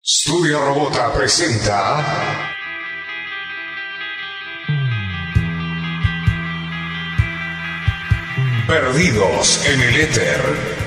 Studio Robota presenta Perdidos en el Éter.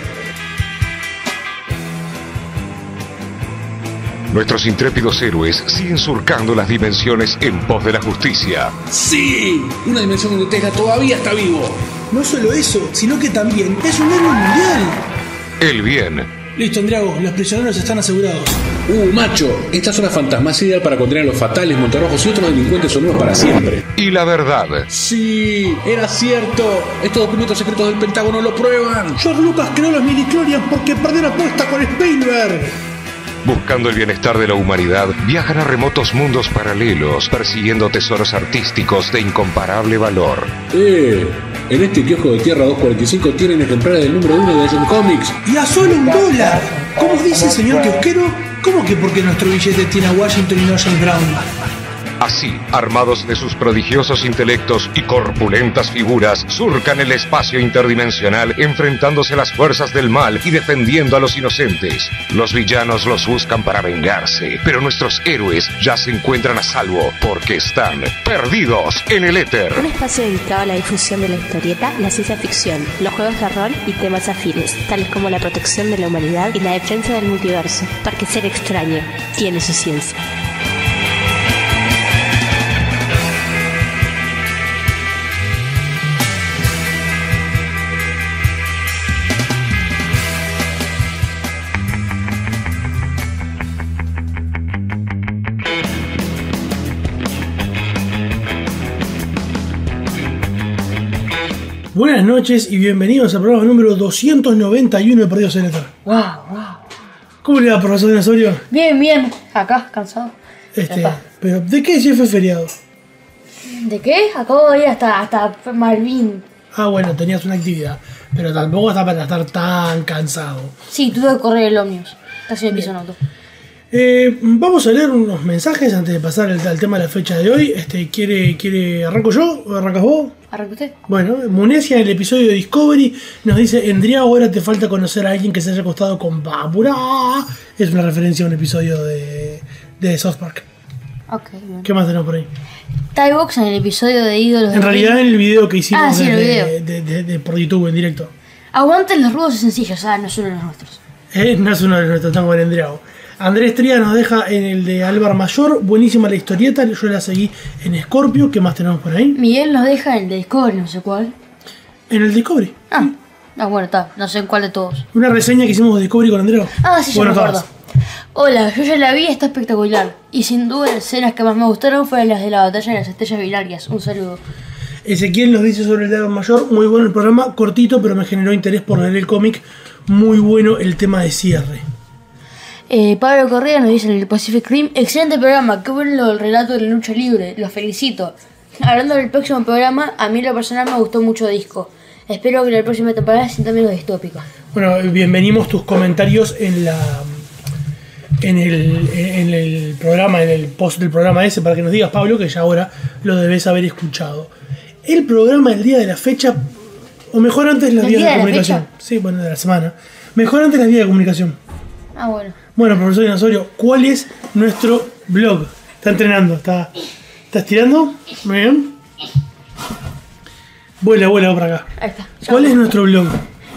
Nuestros intrépidos héroes siguen surcando las dimensiones en pos de la justicia. ¡Sí! Una dimensión donde Tesla todavía está vivo. No solo eso, sino que también es un héroe mundial. El bien. Listo, Andriago, los prisioneros están asegurados. Macho, esta zona fantasmacida para contener a los fatales, montarrojos y otros delincuentes sonoros para siempre. Y la verdad. ¡Sí! ¡Era cierto! Estos documentos secretos del Pentágono lo prueban. George Lucas creó los midichlorians porque perdió la apuesta con Spielberg. Buscando el bienestar de la humanidad, viajan a remotos mundos paralelos, persiguiendo tesoros artísticos de incomparable valor. En este kiosco de Tierra 245 tienen ejemplares del número 1 de Action Comics. Y a solo $1. ¿Cómo dice, señor kiosquero? ¿Cómo que porque nuestro billete tiene a Washington y no a John Brown? Así, armados de sus prodigiosos intelectos y corpulentas figuras, surcan el espacio interdimensional enfrentándose a las fuerzas del mal y defendiendo a los inocentes. Los villanos los buscan para vengarse, pero nuestros héroes ya se encuentran a salvo porque están perdidos en el éter. Un espacio dedicado a la difusión de la historieta, la ciencia ficción, los juegos de rol y temas afines, tales como la protección de la humanidad y la defensa del multiverso, porque ser extraño tiene su ciencia. Buenas noches y bienvenidos al programa número 291 de Perdidos en el Éter. Wow. ¿Cómo le va, profesor Osorio? Bien. Acá, cansado. Pero ¿de qué si fue feriado? ¿De qué? Acabo de ir hasta Malvin. Ah, bueno, tenías una actividad, pero tampoco está para estar tan cansado. Sí, tuve que correr el ómnibus. Casi me piso en auto. Vamos a leer unos mensajes antes de pasar al tema de la fecha de hoy. ¿Arranco yo o arrancas vos? ¿Arranca usted? Bueno, Munesia en el episodio de Discovery nos dice: Endriago, ahora te falta conocer a alguien que se haya acostado con Bárbara. Es una referencia a un episodio de South Park. Ok, bueno. ¿Qué más tenemos por ahí? Tybox en el episodio de Ídolos. En realidad en el video que hicimos por YouTube en directo. Aguanten los rudos y sencillos, no son los nuestros. No es uno de nuestros tangos de Endriago. Andrés Trías nos deja en el de Álvar Mayor. Buenísima la historieta, yo la seguí en Scorpio. ¿Qué más tenemos por ahí? Miguel nos deja en el de Discovery, no sé cuál. En el Discovery. Bueno, está, no sé en cuál de todos. Una reseña que hicimos de Discovery con Andrés. Sí, yo me acuerdo. Hola, yo ya la vi, está espectacular. Y sin duda las escenas que más me gustaron fueron las de la batalla de las estrellas binarias. Un saludo. Ezequiel nos dice sobre el de Álvar Mayor: muy bueno el programa, cortito, pero me generó interés por leer el cómic. Muy bueno el tema de cierre. Pablo Correa nos dice en el Pacific Rim: excelente programa, qué bueno el relato de la lucha libre, los felicito. Hablando del próximo programa, a mí en lo personal me gustó mucho Disco. Espero que la próxima temporada sea también distópica. Bueno, bienvenimos tus comentarios en el programa, en el post del programa ese, para que nos digas, Pablo, que ya ahora lo debes haber escuchado. El programa del día de la fecha, o mejor antes las vías de comunicación. Sí, bueno, de la semana. Mejor antes las vías de comunicación. Bueno. Bueno, profesor Osorio, ¿cuál es nuestro blog? Está entrenando, ¿estás tirando? Muy bien. Vuela por acá. Ahí está. ¿Cuál es nuestro blog?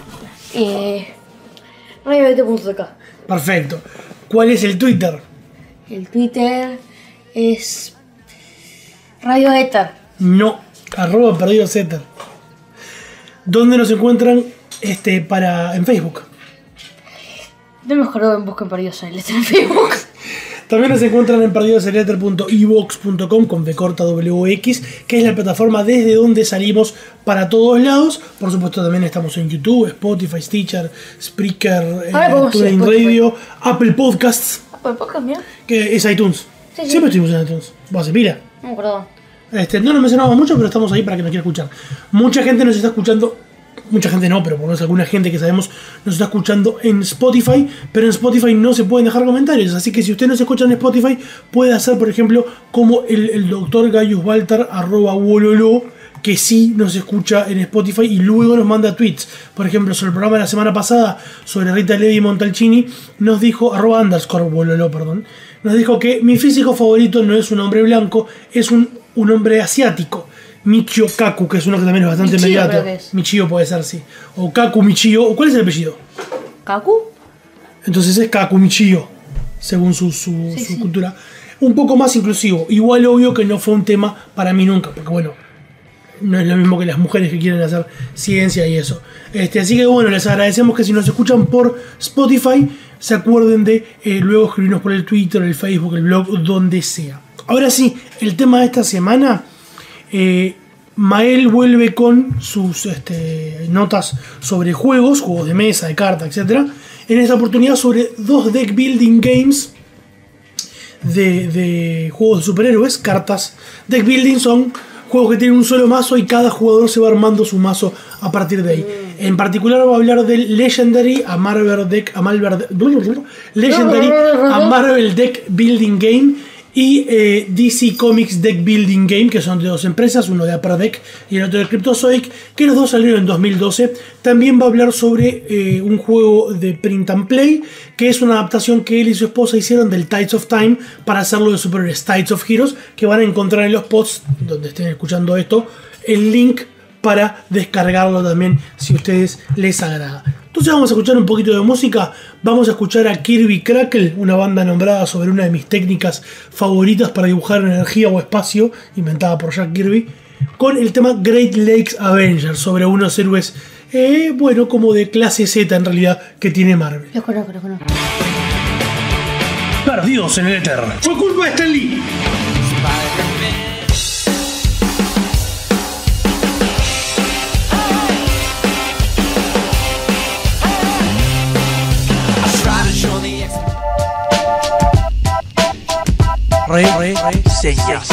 RadioBT.k. Perfecto. ¿Cuál es el Twitter? El Twitter es Radio Éter. No, @perdidoséter. ¿Dónde nos encuentran en Facebook? No mejor busquen Perdidos en el Éter en Facebook. También nos encuentran en perdidoseneleter.evox.com con WX, que es la plataforma desde donde salimos para todos lados. Por supuesto, también estamos en YouTube, Spotify, Stitcher, Spreaker, TuneIn Radio, Apple Podcasts. ¿Apple Podcasts, mira? Que es iTunes. Sí. Siempre estuvimos en iTunes. ¿Vos se pila? No, perdón. No nos mencionamos mucho, pero estamos ahí para que nos quiera escuchar. Mucha gente nos está escuchando. Mucha gente no, pero por lo menos alguna gente que sabemos nos está escuchando en Spotify, pero en Spotify no se pueden dejar comentarios, así que si usted nos escucha en Spotify, puede hacer, por ejemplo, como el doctor Gaius Baltar @wololo, que sí nos escucha en Spotify y luego nos manda tweets. Por ejemplo, sobre el programa de la semana pasada sobre Rita Levi Montalcini, nos dijo, @_bololo, perdón, nos dijo que mi físico favorito no es un hombre blanco, es un hombre asiático. Michio Kaku, que es uno que también es bastante Michio, inmediato. creo que es. Michio puede ser, sí. O Kaku Michio. ¿Cuál es el apellido? ¿Kaku? Entonces es Kaku Michio, según su cultura. Un poco más inclusivo. Igual obvio que no fue un tema para mí nunca, porque bueno, no es lo mismo que las mujeres que quieren hacer ciencia y eso. Así que bueno, les agradecemos que si nos escuchan por Spotify, se acuerden de luego escribirnos por el Twitter, el Facebook, el blog, donde sea. Ahora sí, el tema de esta semana, Mael vuelve con sus notas sobre juegos de mesa, de cartas, etc. En esta oportunidad sobre 2 deck building games de juegos de superhéroes, cartas. Deck building son juegos que tienen un solo mazo y cada jugador se va armando su mazo a partir de ahí. En particular va a hablar del Legendary a Marvel Deck Building Game y DC Comics Deck Building Game, que son de 2 empresas, uno de Upper Deck y el otro de Cryptozoic, que los dos salieron en 2012. También va a hablar sobre un juego de Print and Play, que es una adaptación que él y su esposa hicieron del Tides of Time para hacerlo de superhéroes, Tides of Heroes, que van a encontrar en los posts donde estén escuchando esto el link para descargarlo también si a ustedes les agrada. Entonces vamos a escuchar un poquito de música. Vamos a escuchar a Kirby Crackle, una banda nombrada sobre una de mis técnicas favoritas para dibujar energía o espacio, inventada por Jack Kirby, con el tema Great Lakes Avengers, sobre unos héroes, como de clase Z en realidad, que tiene Marvel. Los conozco. Perdidos en el éter. Fue culpa de Stan Lee. Reseñas.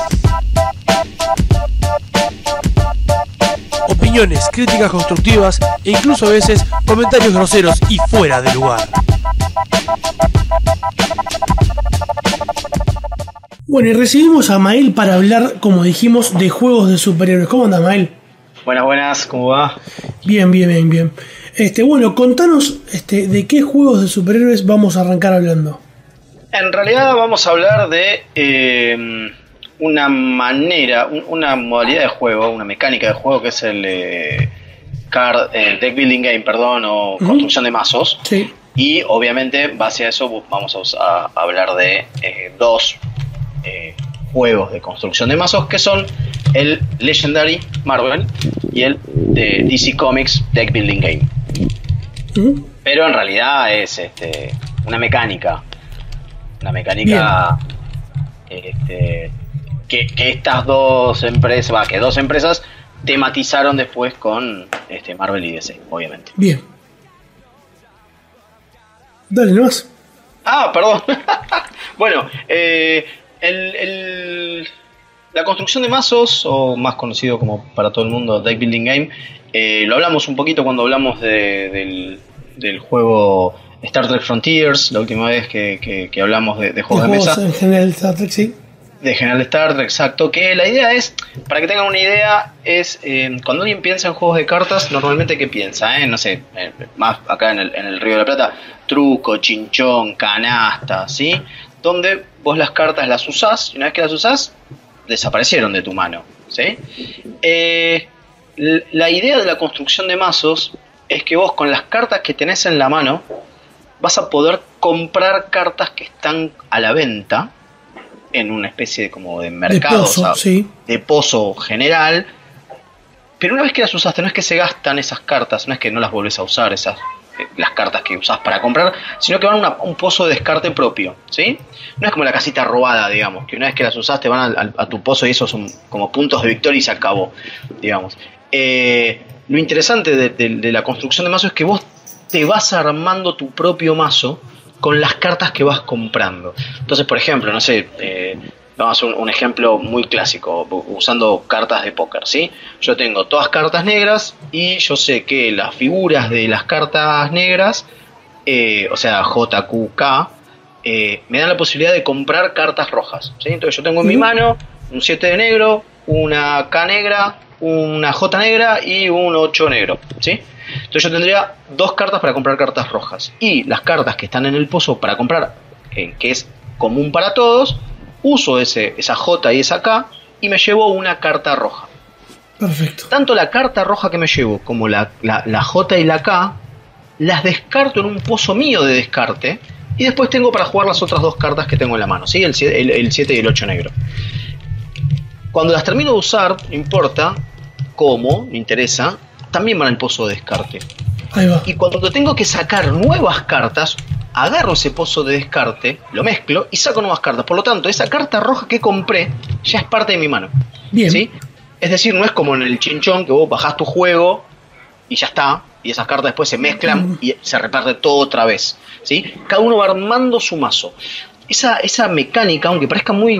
Opiniones, críticas constructivas e incluso a veces comentarios groseros y fuera de lugar. Bueno, y recibimos a Mael para hablar, como dijimos, de juegos de superhéroes. ¿Cómo anda, Mael? Buenas, ¿cómo va? Bien. Bueno, contanos de qué juegos de superhéroes vamos a arrancar hablando. En realidad vamos a hablar de una modalidad de juego, una mecánica de juego que es el Deck Building Game, o construcción de mazos. Sí. Y obviamente, base a eso, vamos a hablar de 2 juegos de construcción de mazos, que son el Legendary Marvel y el de DC Comics Deck Building Game. Pero en realidad es una mecánica que estas dos empresas tematizaron después con Marvel y DC, obviamente. Bien. Dale nomás. Perdón. Bueno, la construcción de mazos, o más conocido como para todo el mundo Deck Building Game, lo hablamos un poquito cuando hablamos del juego Star Trek Frontiers, la última vez que hablamos de juegos de mesa. En general Star Trek, sí. De general Star Trek, exacto. Que la idea es, para que tengan una idea, es cuando alguien piensa en juegos de cartas, normalmente ¿qué piensa? No sé, más acá en el Río de la Plata, truco, chinchón, canasta, ¿sí? Donde vos las cartas las usás, y una vez que las usás, desaparecieron de tu mano, ¿sí? La idea de la construcción de mazos es que vos con las cartas que tenés en la mano vas a poder comprar cartas que están a la venta en una especie de mercado, de pozo, sí. De pozo general, pero una vez que las usaste, no es que se gastan esas cartas, no es que no las volvés a usar, las cartas que usás para comprar, sino que van a un pozo de descarte propio, ¿sí? No es como la casita robada, digamos, que una vez que las usaste van a tu pozo y esos son como puntos de victoria y se acabó, digamos. Lo interesante de la construcción de mazo es que vos te vas armando tu propio mazo con las cartas que vas comprando. Entonces, por ejemplo, no sé, vamos a hacer un ejemplo muy clásico, usando cartas de póker, ¿sí? Yo tengo todas cartas negras y yo sé que las figuras de las cartas negras, o sea, JQK, me dan la posibilidad de comprar cartas rojas, ¿sí? Entonces yo tengo en mi mano un 7 de negro, una K negra, una J negra y un 8 negro, ¿sí? Entonces yo tendría 2 cartas para comprar cartas rojas. Y las cartas que están en el pozo para comprar, que es común para todos, uso esa J y esa K y me llevo una carta roja. Perfecto. Tanto la carta roja que me llevo como la J y la K las descarto en un pozo mío de descarte y después tengo para jugar las otras 2 cartas que tengo en la mano, ¿sí? El 7 y el 8 negro. Cuando las termino de usar, no importa cómo, me interesa, también van al pozo de descarte. Ahí va. Y cuando tengo que sacar nuevas cartas, agarro ese pozo de descarte, lo mezclo y saco nuevas cartas. Por lo tanto, esa carta roja que compré ya es parte de mi mano. Bien. ¿Sí? Es decir, no es como en el chinchón que vos bajás tu juego y ya está, y esas cartas después se mezclan y se reparte todo otra vez, ¿sí? Cada uno va armando su mazo. Esa mecánica, aunque parezca muy...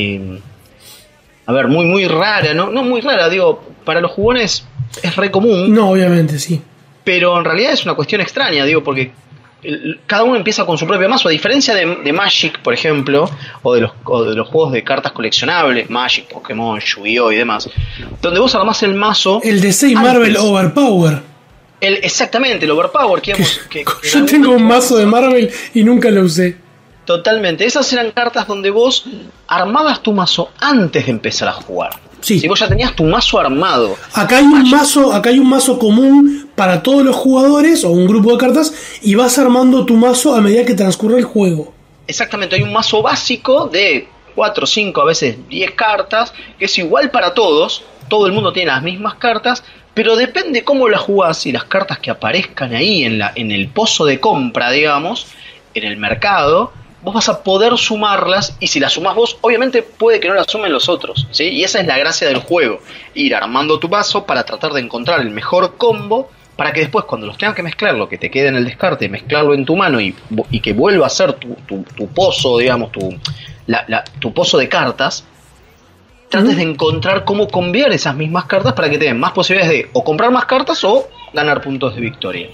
muy rara, ¿no? No muy rara, digo, para los jugones es re común. No, obviamente, sí. Pero en realidad es una cuestión extraña, digo, porque cada uno empieza con su propio mazo, a diferencia de Magic, por ejemplo, o de los juegos de cartas coleccionables, Magic, Pokémon, Yu-Gi-Oh! Y demás, donde vos armás el mazo... El de 6 Marvel Overpower. Exactamente, el Overpower que yo tengo un mazo de Marvel y nunca lo usé. Totalmente, esas eran cartas donde vos armabas tu mazo antes de empezar a jugar. Sí. Si vos ya tenías tu mazo armado. Acá hay un mazo común para todos los jugadores o un grupo de cartas y vas armando tu mazo a medida que transcurre el juego. Exactamente, hay un mazo básico de 4, 5, a veces 10 cartas, que es igual para todos, todo el mundo tiene las mismas cartas, pero depende cómo las jugás y las cartas que aparezcan ahí en el pozo de compra, digamos, en el mercado, vos vas a poder sumarlas, y si las sumás vos, obviamente puede que no las sumen los otros, ¿sí? Y esa es la gracia del juego, ir armando tu mazo para tratar de encontrar el mejor combo, para que después cuando los tengas que mezclar, lo que te quede en el descarte, mezclarlo en tu mano y que vuelva a ser tu pozo, digamos, tu pozo de cartas, trates de encontrar cómo cambiar esas mismas cartas para que te den más posibilidades de o comprar más cartas o ganar puntos de victoria.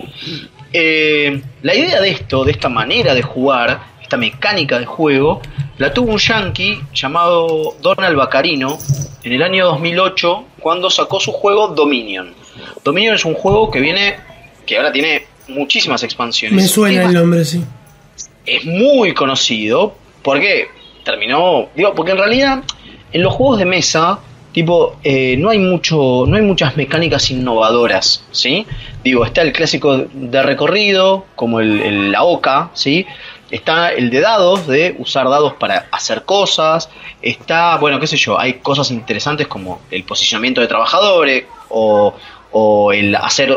La idea de esta manera de jugar, esta mecánica de juego, la tuvo un yankee llamado Donald Vaccarino en el año 2008 cuando sacó su juego Dominion. Dominion es un juego que ahora tiene muchísimas expansiones. Me suena el nombre, sí. Es muy conocido porque porque en realidad en los juegos de mesa no hay muchas mecánicas innovadoras, ¿sí? Está el clásico de recorrido, como la oca, ¿sí? Está el de dados, de usar dados para hacer cosas. Está, hay cosas interesantes como el posicionamiento de trabajadores o el hacer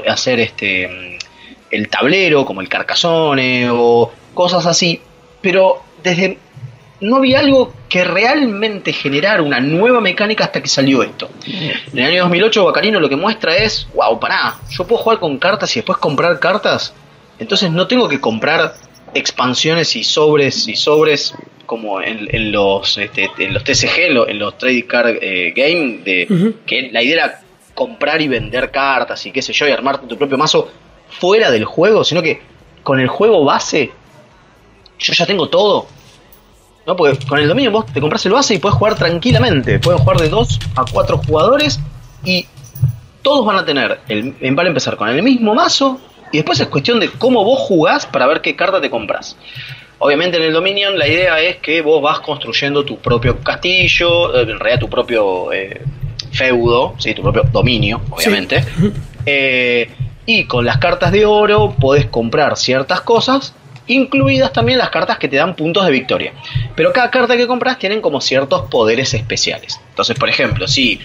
el tablero, como el Carcassonne o cosas así. Pero no había algo que realmente generara una nueva mecánica hasta que salió esto. En el año 2008 Vaccarino lo que muestra es, yo puedo jugar con cartas y después comprar cartas. Entonces no tengo que comprar expansiones y sobres como en los TCG, en los Trading Card Game, que la idea era comprar y vender cartas y qué sé yo, y armarte tu propio mazo fuera del juego, sino que con el juego base yo ya tengo todo. ¿No? Porque con el dominio vos te compras el base y podés jugar tranquilamente. Pueden jugar de 2 a 4 jugadores y todos van a van a empezar con el mismo mazo, y después es cuestión de cómo vos jugás para ver qué carta te compras. Obviamente en el Dominion la idea es que vos vas construyendo tu propio castillo, en realidad tu propio feudo, ¿sí? Tu propio dominio, obviamente. Sí. Y con las cartas de oro podés comprar ciertas cosas, incluidas también las cartas que te dan puntos de victoria. Pero cada carta que compras tienen como ciertos poderes especiales. Entonces, por ejemplo, si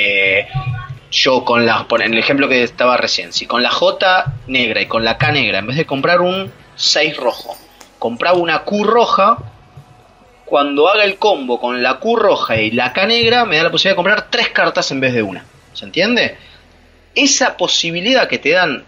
yo en el ejemplo que estaba recién, si con la J negra y con la K negra, en vez de comprar un 6 rojo, compraba una Q roja, cuando haga el combo con la Q roja y la K negra, me da la posibilidad de comprar 3 cartas en vez de una. ¿Se entiende? Esa posibilidad que te dan,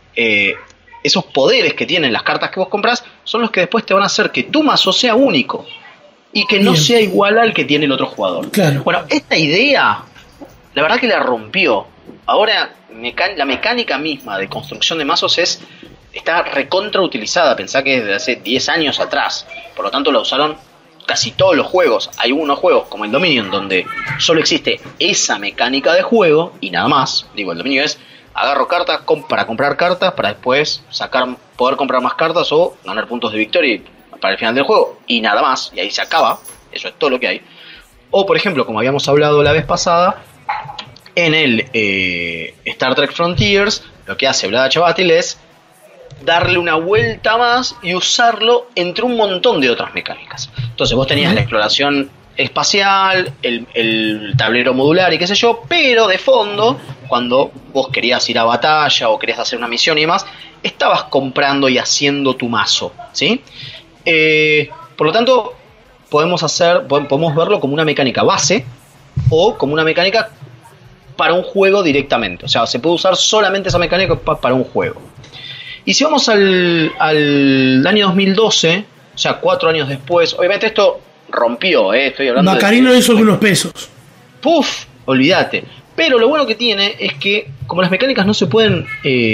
esos poderes que tienen las cartas que vos compras, son los que después te van a hacer que tu mazo sea único y que no sea igual al que tiene el otro jugador. Claro. Bueno, esta idea, la verdad que la rompió. Ahora la mecánica misma de construcción de mazos está recontra utilizada. Pensá que desde hace 10 años atrás. Por lo tanto la usaron casi todos los juegos, hay unos juegos como el Dominion donde solo existe esa mecánica de juego y nada más. Digo, el Dominion es agarro cartas para comprar cartas para después poder comprar más cartas o ganar puntos de victoria para el final del juego y nada más, y ahí se acaba. Eso es todo lo que hay. O por ejemplo, como habíamos hablado la vez pasada, en el Star Trek Frontiers, lo que hace Vlada Chavatil es darle una vuelta más y usarlo entre un montón de otras mecánicas. Entonces vos tenías la exploración espacial, el tablero modular y qué sé yo, pero de fondo, cuando vos querías ir a batalla o querías hacer una misión y demás, estabas comprando y haciendo tu mazo, ¿sí? Por lo tanto, podemos verlo como una mecánica base o como una mecánica para un juego directamente. O sea, se puede usar solamente esa mecánica para un juego. Y si vamos al año 2012, o sea, 4 años después, obviamente esto rompió, estoy hablando Bacarino hizo algunos pesos. ¡Puf! Olvídate. Pero lo bueno que tiene es que, como las mecánicas no se pueden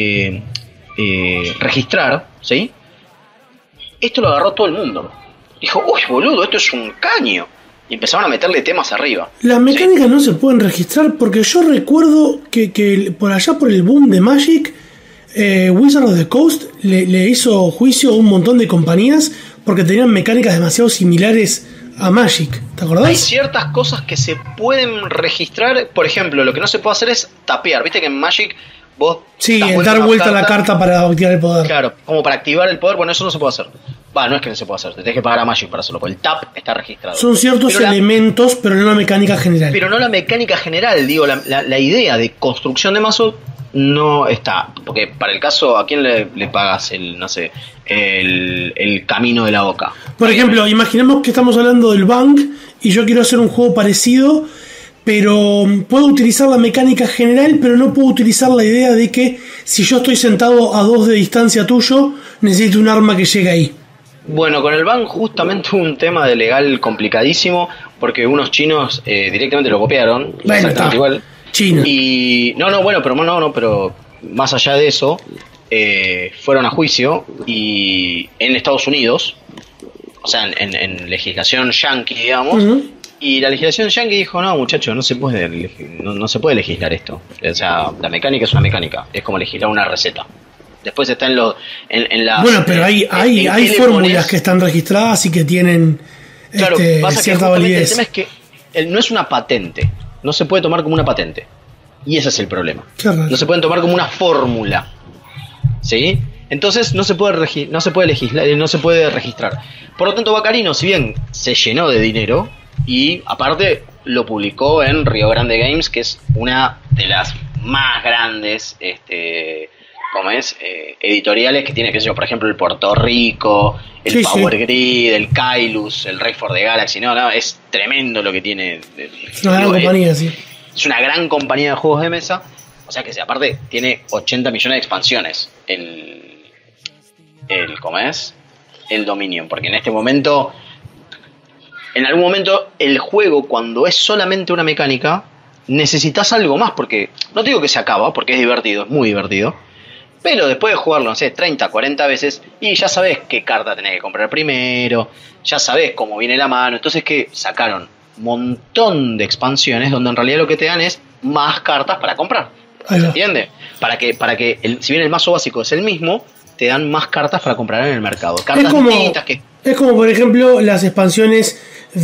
registrar, ¿sí? Esto lo agarró todo el mundo. Dijo, uy, boludo, esto es un caño. Y empezaron a meterle temas arriba. Las mecánicas no se pueden registrar porque yo recuerdo que por allá por el boom de Magic, Wizard of the Coast le hizo juicio a un montón de compañías porque tenían mecánicas demasiado similares a Magic. ¿Te acordás? Hay ciertas cosas que se pueden registrar. Por ejemplo, lo que no se puede hacer es tapear. Viste que en Magic vos... Sí, el dar vuelta a la carta para activar el poder. Claro, como para activar el poder. Bueno, eso no se puede hacer. No es que no se puede hacer. Te tenés que pagar a Magic para hacerlo. Porque el tap está registrado. Son ciertos elementos, pero no la mecánica general. Pero no la mecánica general. Digo, la idea de construcción de mazo no está. Porque para el caso, ¿a quién le pagas el camino de la Oca? Por ejemplo, imaginemos que estamos hablando del Bank y yo quiero hacer un juego parecido, pero puedo utilizar la mecánica general, pero no puedo utilizar la idea de que si yo estoy sentado a 2 de distancia tuyo, necesito un arma que llegue ahí. Bueno, con el Bank justamente hubo un tema de legal complicadísimo, porque unos chinos directamente lo copiaron. Bueno, está. Igual. China. Y pero más allá de eso, fueron a juicio y en Estados Unidos, o sea, en legislación yankee, digamos, y la legislación yankee dijo, no, muchachos, no se puede legislar esto. O sea, la mecánica es una mecánica, es como legislar una receta. Después está en las... Bueno, pero hay fórmulas que están registradas y que tienen cierta validez. El tema es que no es una patente. No se puede tomar como una patente. Y ese es el problema. No se pueden tomar como una fórmula. ¿Sí? Entonces no se puede legislar, no se puede registrar. Por lo tanto, Bacarino, si bien se llenó de dinero, y aparte lo publicó en Rio Grande Games, que es una de las más grandes editoriales que tiene, qué sé yo, por ejemplo, el Puerto Rico, el Power Grid, el Kailus, el Rey for the Galaxy. No, es tremendo lo que tiene. Es una gran compañía, sí. Es una gran compañía de juegos de mesa. O sea que aparte tiene 80 millones de expansiones el Dominion. Porque en algún momento el juego, cuando es solamente una mecánica, necesitas algo más. Porque no te digo que se acaba, porque es divertido, es muy divertido. Pero después de jugarlo, no sé, 30, 40 veces, y ya sabes qué carta tenés que comprar primero, ya sabes cómo viene la mano. Entonces que sacaron un montón de expansiones donde en realidad lo que te dan es más cartas para comprar. ¿Se entiende? Para que si bien el mazo básico es el mismo, te dan más cartas para comprar en el mercado. Cartas distintas que... Es como, por ejemplo, las expansiones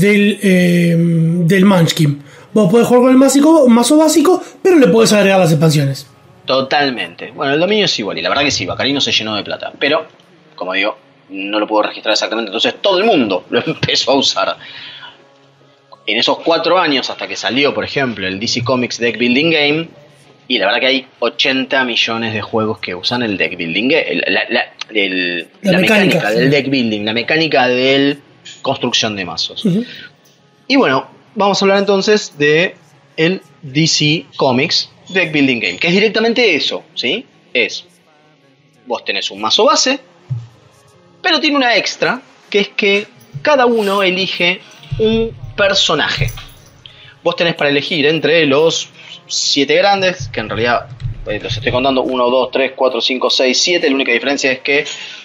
del Munchkin. Vos podés jugar con el mazo básico, pero le podés agregar las expansiones. Totalmente. Bueno, el dominio es igual, y la verdad que sí, Bacarino se llenó de plata. Pero, como digo, no lo puedo registrar exactamente, entonces todo el mundo lo empezó a usar. En esos 4 años, hasta que salió, por ejemplo, el DC Comics Deck Building Game, y la verdad que hay 80 millones de juegos que usan el Deck Building Game, la mecánica del Deck Building, la mecánica de construcción de mazos. Y bueno, vamos a hablar entonces de el DC Comics Deck Building Game, que es directamente eso, ¿sí? Vos tenés un mazo base, pero tiene una extra, que es que cada uno elige un personaje. Vos tenés para elegir entre los 7 grandes, que en realidad los estoy contando 1, 2, 3, 4, 5, 6, 7. La única diferencia es que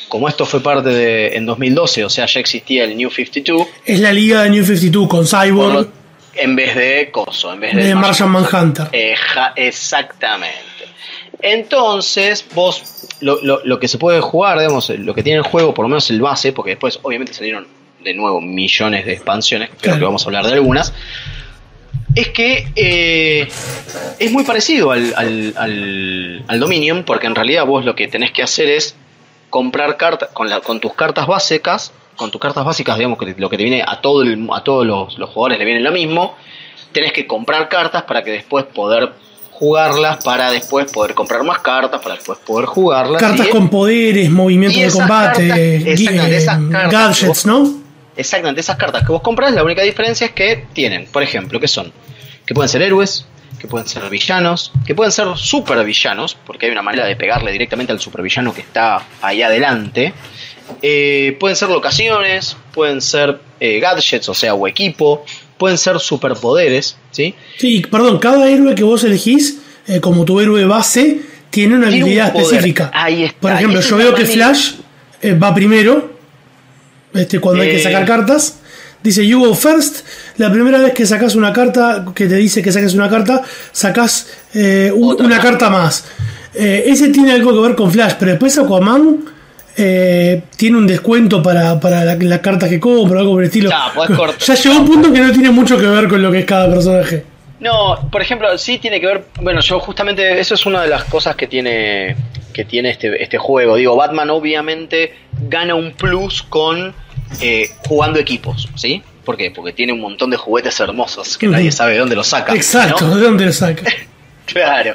como esto fue parte de en 2012, o sea, ya existía el New 52. Es la liga de New 52 con Cyborg. En vez de Coso, en vez de Martian Manhunter. Exactamente. Entonces, vos, lo que se puede jugar, digamos, lo que tiene el juego, por lo menos el base, porque después obviamente salieron de nuevo millones de expansiones, creo que vamos a hablar de algunas, es que es muy parecido al Dominion, porque en realidad vos lo que tenés que hacer es comprar cartas con tus cartas básicas, digamos, que lo que te viene a todos los jugadores le viene lo mismo. Tenés que comprar cartas para que después poder jugarlas, para después poder comprar más cartas, para después poder jugarlas. Cartas con poderes, movimientos de combate, gadgets, ¿no? Exactamente, esas cartas que vos compras, la única diferencia es que tienen, por ejemplo, que pueden ser héroes, que pueden ser villanos, que pueden ser supervillanos, porque hay una manera de pegarle directamente al supervillano que está ahí adelante. Pueden ser locaciones, pueden ser gadgets, o equipo, pueden ser superpoderes, ¿sí? Sí, perdón, cada héroe que vos elegís como tu héroe base tiene una habilidad específica. Ahí está. Por ejemplo, yo veo que Flash va primero cuando hay que sacar cartas. Dice you go first. La primera vez que sacas una carta, que te dice que saques una carta, sacas una carta más. Ese tiene algo que ver con Flash, pero después Aquaman tiene un descuento para la carta que compra, algo por el estilo. Ya llegó un punto que no tiene mucho que ver con lo que es cada personaje. No, por ejemplo, sí tiene que ver. Bueno, yo justamente eso es una de las cosas que tiene este juego. Digo, Batman obviamente gana un plus con jugando equipos, ¿sí? ¿Por qué? Porque tiene un montón de juguetes hermosos que nadie sabe de dónde los saca. Exacto, ¿no? ¿De dónde los saca? Claro.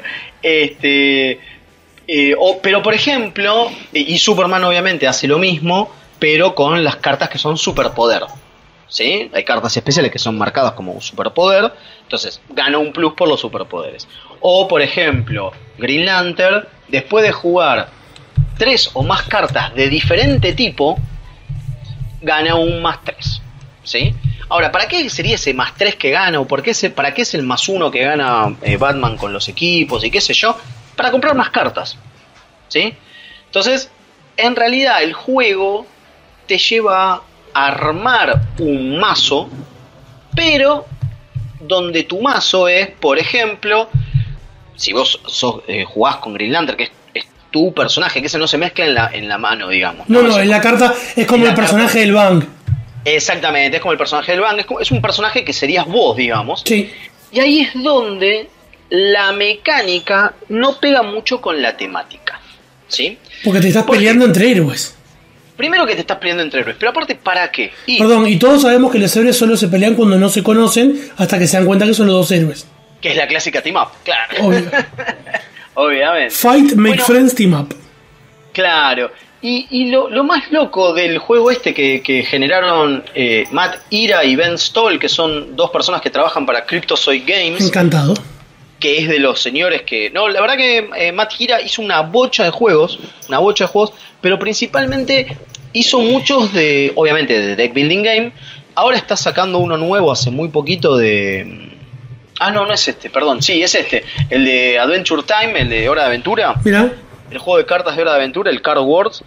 Pero por ejemplo, y Superman obviamente hace lo mismo, pero con las cartas que son superpoder, ¿sí? Hay cartas especiales que son marcadas como superpoder, entonces gana un plus por los superpoderes. O por ejemplo, Green Lantern, después de jugar 3 o más cartas de diferente tipo, gana un +3, ¿sí? Ahora, ¿para qué sería ese +3 que gana? ¿O para qué es el +1 que gana Batman con los equipos y qué sé yo? Para comprar más cartas, ¿sí? Entonces, en realidad el juego te lleva a armar un mazo, pero donde tu mazo es, por ejemplo, si vos jugás con Green Lantern, que es tu personaje, que ese no se mezcla en la mano, digamos. No, en la carta es como el personaje del Bang. Exactamente, es como el personaje del Bang, es un personaje que serías vos, digamos. Sí. Y ahí es donde la mecánica no pega mucho con la temática, ¿sí? Porque te estás peleando entre héroes. Primero que te estás peleando entre héroes, pero aparte, ¿para qué? Perdón, y todos sabemos que los héroes solo se pelean cuando no se conocen hasta que se dan cuenta que son los dos héroes. Que es la clásica team up, claro. Obvio. Obviamente. Fight, make friends, team up. Claro. Y lo más loco del juego que generaron Matt Ira y Ben Stoll, que son dos personas que trabajan para Cryptozoic Games. Encantado. Que es de los señores que... No, la verdad que Matt Ira hizo una bocha de juegos, pero principalmente hizo muchos obviamente, de Deck Building Game. Ahora está sacando uno nuevo hace muy poquito de... no es este, perdón, sí, es este. El de Adventure Time, el de Hora de Aventura. Mira. El juego de cartas de Hora de Aventura, el Card Wars.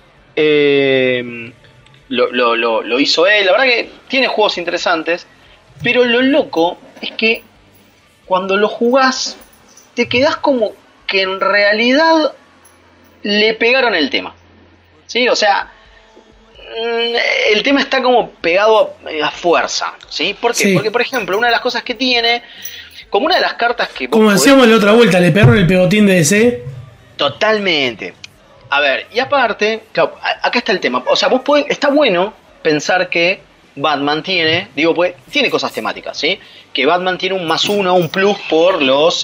Lo hizo él. La verdad que tiene juegos interesantes. Pero lo loco es que cuando lo jugás, te quedás como que en realidad le pegaron el tema. ¿Sí? O sea, el tema está como pegado a fuerza. ¿Sí? ¿Por qué? Sí. Porque, por ejemplo, una de las cosas que tiene, como una de las cartas que... Como decíamos la otra vuelta, le pegaron el pegotín de DC. Totalmente. A ver, y aparte, claro, acá está el tema. O sea, está bueno pensar que Batman tiene cosas temáticas, ¿sí? Que Batman tiene un +1, un plus por los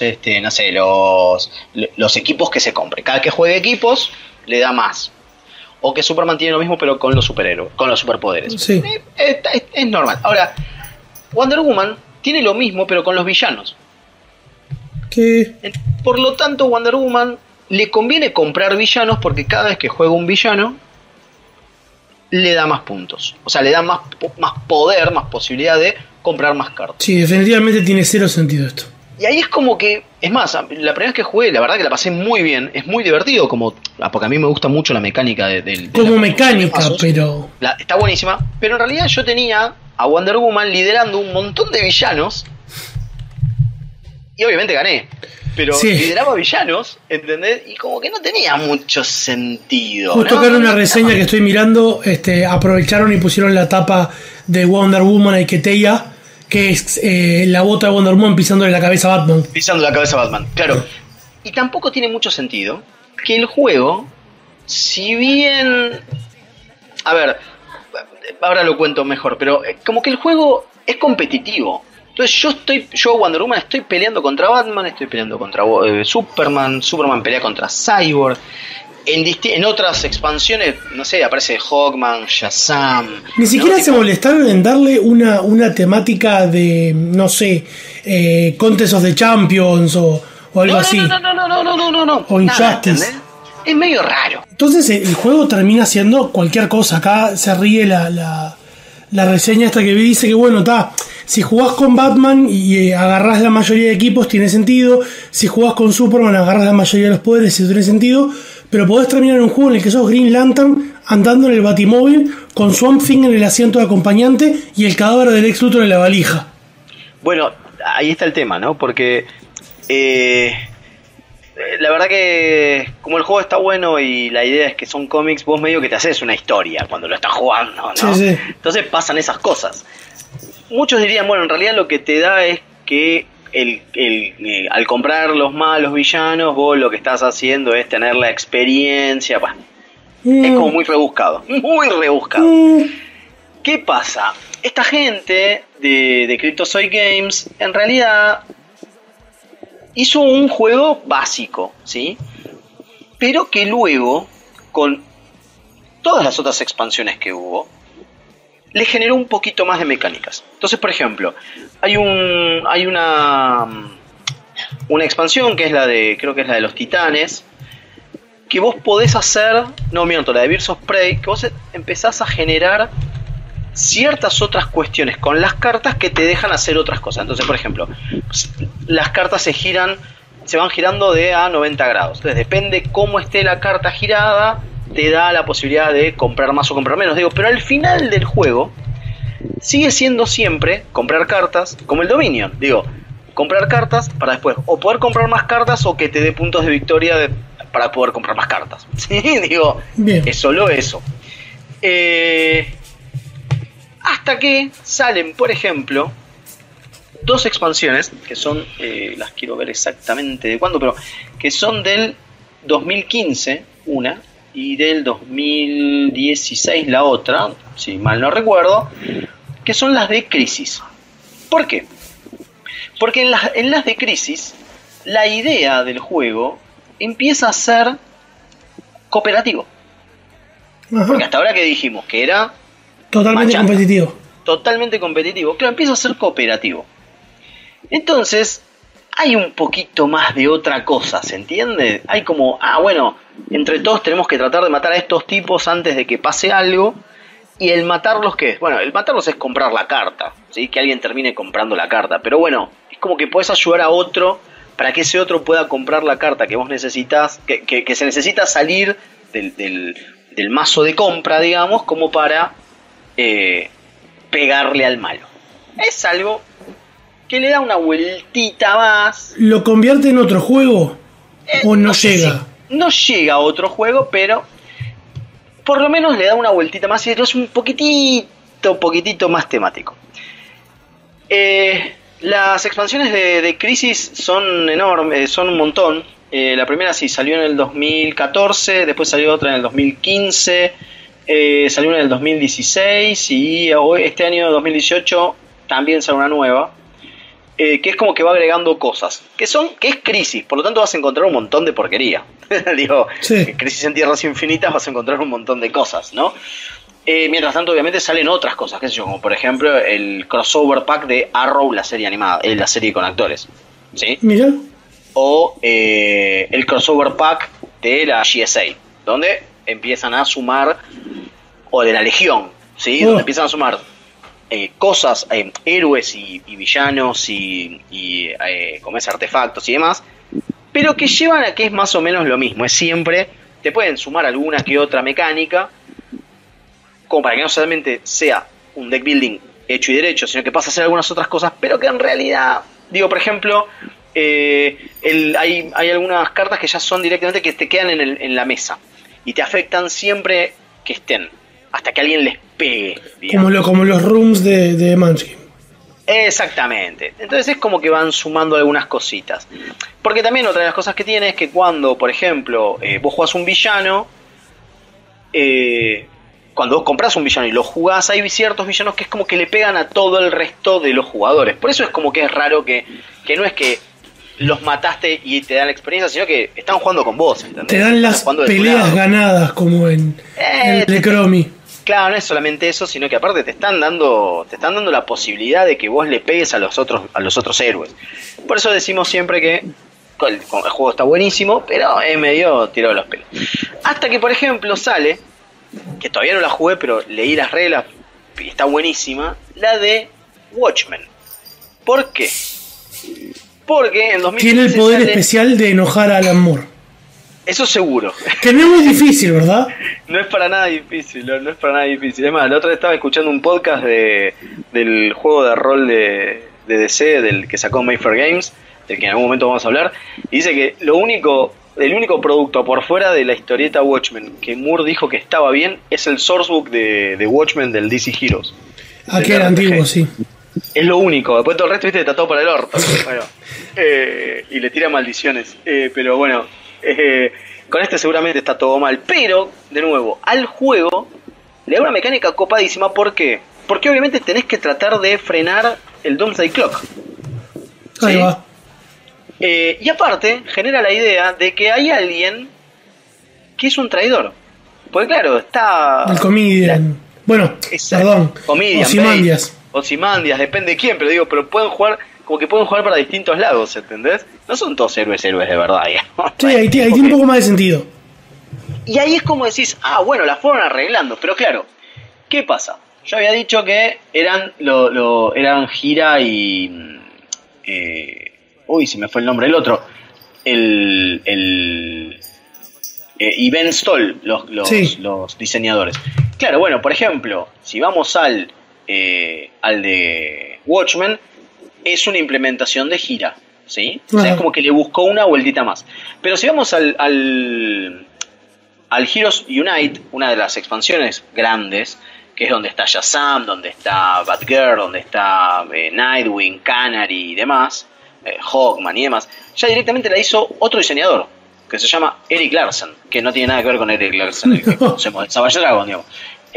equipos que se compre. Cada que juegue equipos, le da más. O que Superman tiene lo mismo, pero con los superhéroes, con los superpoderes. Sí. Es normal. Ahora, Wonder Woman tiene lo mismo, pero con los villanos. ¿Qué? Por lo tanto, Wonder Woman le conviene comprar villanos porque cada vez que juega un villano le da más puntos. O sea, le da más poder, más posibilidad de comprar más cartas. Sí, definitivamente tiene cero sentido esto. Y ahí es como que, es más, la primera vez que jugué, la verdad que la pasé muy bien, es muy divertido, porque a mí me gusta mucho la mecánica de como mecánica, pero... Está buenísima, pero en realidad yo tenía a Wonder Woman liderando un montón de villanos, y obviamente gané, pero lideraba villanos, ¿entendés? Y como que no tenía mucho sentido. Justo acá en una reseña que estoy mirando, aprovecharon y pusieron la tapa de Wonder Woman a Iketeia, que es la bota de Wonder Woman pisándole la cabeza a Batman. Pisando la cabeza a Batman, claro. Y tampoco tiene mucho sentido que el juego, si bien... A ver, ahora lo cuento mejor, pero como que el juego es competitivo. Entonces yo Wonder Woman estoy peleando contra Batman, estoy peleando contra Superman pelea contra Cyborg. En otras expansiones, no sé, aparece Hawkman, Shazam. Ni siquiera se molestaron en darle una temática de, no sé, Contest of the Champions o algo así. No. O Injustice. Es medio raro. Entonces el juego termina siendo cualquier cosa. Acá se ríe la reseña esta que vi, dice que bueno, si jugás con Batman y agarrás la mayoría de equipos tiene sentido. Si jugás con Superman agarrás la mayoría de los poderes y tiene sentido. Pero podés terminar en un juego en el que sos Green Lantern andando en el Batimóvil con Swamp Thing en el asiento de acompañante y el cadáver del Lex Luthor en la valija. Bueno, ahí está el tema, ¿no? Porque la verdad que como el juego está bueno y la idea es que son cómics, vos medio que te haces una historia cuando lo estás jugando, ¿no? Sí. Entonces pasan esas cosas. Muchos dirían, bueno, en realidad lo que te da es que al comprar los malos villanos, vos lo que estás haciendo es tener la experiencia. Es como muy rebuscado. ¿Qué pasa? Esta gente de Cryptozoic Games en realidad hizo un juego básico, ¿sí? Pero que luego, con todas las otras expansiones que hubo, le generó un poquito más de mecánicas. Entonces, por ejemplo, hay una expansión que es creo que es la de los Titanes, que vos podés hacer, no miento, la de Birds of Prey, que vos empezás a generar ciertas otras cuestiones con las cartas que te dejan hacer otras cosas. Entonces, por ejemplo, las cartas se van girando de a 90 grados. Entonces, depende cómo esté la carta girada, te da la posibilidad de comprar más o comprar menos. Pero al final del juego sigue siendo siempre comprar cartas, como el Dominion. Comprar cartas para después o poder comprar más cartas o que te dé puntos de victoria para poder comprar más cartas. ¿Sí? Bien. Es solo eso. Hasta que salen, por ejemplo, dos expansiones que son, las quiero ver exactamente de cuándo, pero que son del 2015 una y del 2016 la otra, si mal no recuerdo, que son las de Crisis. ¿Por qué? Porque en las de Crisis la idea del juego empieza a ser cooperativo. Ajá. Porque hasta ahora que dijimos que era totalmente competitivo. Totalmente competitivo. Claro, empieza a ser cooperativo. Entonces, hay un poquito más de otra cosa, ¿se entiende? Hay como, bueno, entre todos tenemos que tratar de matar a estos tipos antes de que pase algo. ¿Y el matarlos qué es? Bueno, el matarlos es comprar la carta, ¿sí? Que alguien termine comprando la carta. Pero bueno, es como que podés ayudar a otro para que ese otro pueda comprar la carta que vos necesitas, que se necesita salir del mazo de compra, digamos, como para pegarle al malo. Es algo que le da una vueltita más. ¿Lo convierte en otro juego? ¿O no llega? No llega a otro juego, pero por lo menos le da una vueltita más y es un poquitito más temático. Las expansiones de Crisis son enormes, son un montón. La primera sí salió en el 2014, después salió otra en el 2015, salió una en el 2016 y este año 2018 también sale una nueva. Que es como que va agregando cosas que es Crisis, por lo tanto vas a encontrar un montón de porquería. Sí. Crisis en Tierras Infinitas vas a encontrar un montón de cosas, ¿no? Mientras tanto obviamente salen otras cosas, qué sé yo, como por ejemplo el crossover pack de Arrow, la serie animada, la serie con actores, ¿sí? Mira. O el crossover pack de la GSA, donde empiezan a sumar, o de la Legión, ¿sí? Donde empiezan a sumar cosas, héroes y villanos y como es, artefactos y demás, pero que llevan a que es más o menos lo mismo. Es siempre, te pueden sumar alguna que otra mecánica, como para que no solamente sea un deck building hecho y derecho, sino que pasa a hacer algunas otras cosas, pero que en realidad, digo, por ejemplo, hay algunas cartas que ya son directamente que te quedan en la mesa y te afectan siempre que estén, hasta que alguien les pegue, como los rooms de Munchkin. Exactamente. Entonces es como que van sumando algunas cositas. Porque también otra de las cosas que tiene es que cuando, por ejemplo, vos jugás un villano, cuando vos compras un villano y lo jugás, hay ciertos villanos que es como que le pegan a todo el resto de los jugadores. Por eso es como que es raro que no es que los mataste y te dan la experiencia, sino que están jugando con vos, ¿entendés? Te dan las peleas ganadas, como en Necromi. Claro, no es solamente eso, sino que aparte te están dando la posibilidad de que vos le pegues a los otros héroes. Por eso decimos siempre que el juego está buenísimo, pero es medio tirado de los pelos. Hasta que, por ejemplo, sale, que todavía no la jugué, pero leí las reglas y está buenísima, la de Watchmen. ¿Por qué? Porque en 2015 tiene el poder especial de enojar a Alan Moore. Eso seguro. Que no es muy difícil, ¿verdad? No es para nada difícil, no es para nada difícil. Es más, la otra vez estaba escuchando un podcast del juego de rol de DC, del que sacó Mayfair Games, del que en algún momento vamos a hablar, y dice que el único producto por fuera de la historieta Watchmen que Moore dijo que estaba bien es el sourcebook de Watchmen del DC Heroes. Ah, que era antiguo, sí. Es lo único, después todo el resto, viste, está todo para el orto. Bueno, y le tira maldiciones. Pero bueno, con este seguramente está todo mal. Pero, de nuevo, al juego le da una mecánica copadísima. ¿Por qué? Porque obviamente tenés que tratar de frenar el Doomsday Clock. ¿Sí? Ahí va. Y aparte, genera la idea de que hay alguien que es un traidor. Porque claro, está... El Comedian. Bueno, perdón. Ozymandias, depende de quién, pero pueden jugar, como que pueden jugar para distintos lados, ¿entendés? No son todos héroes de verdad, ya. Sí, ahí tiene un poco más de sentido. Y ahí es como decís, la fueron arreglando, pero claro, ¿qué pasa? Yo había dicho que eran Gira y... se me fue el nombre, el otro. Y Ben Stoll, los diseñadores. Claro, bueno, por ejemplo, si vamos al de Watchmen, es una implementación de Gira, ¿sí? O sea, es como que le buscó una vueltita más. Pero si vamos al Heroes Unite, una de las expansiones grandes, que es donde está Shazam, donde está Batgirl, donde está Nightwing, Canary y demás, Hawkman y demás, ya directamente la hizo otro diseñador, que se llama Eric Larsen, que no tiene nada que ver con Eric Larsen, el que conocemos, el Savage Dragon, digamos.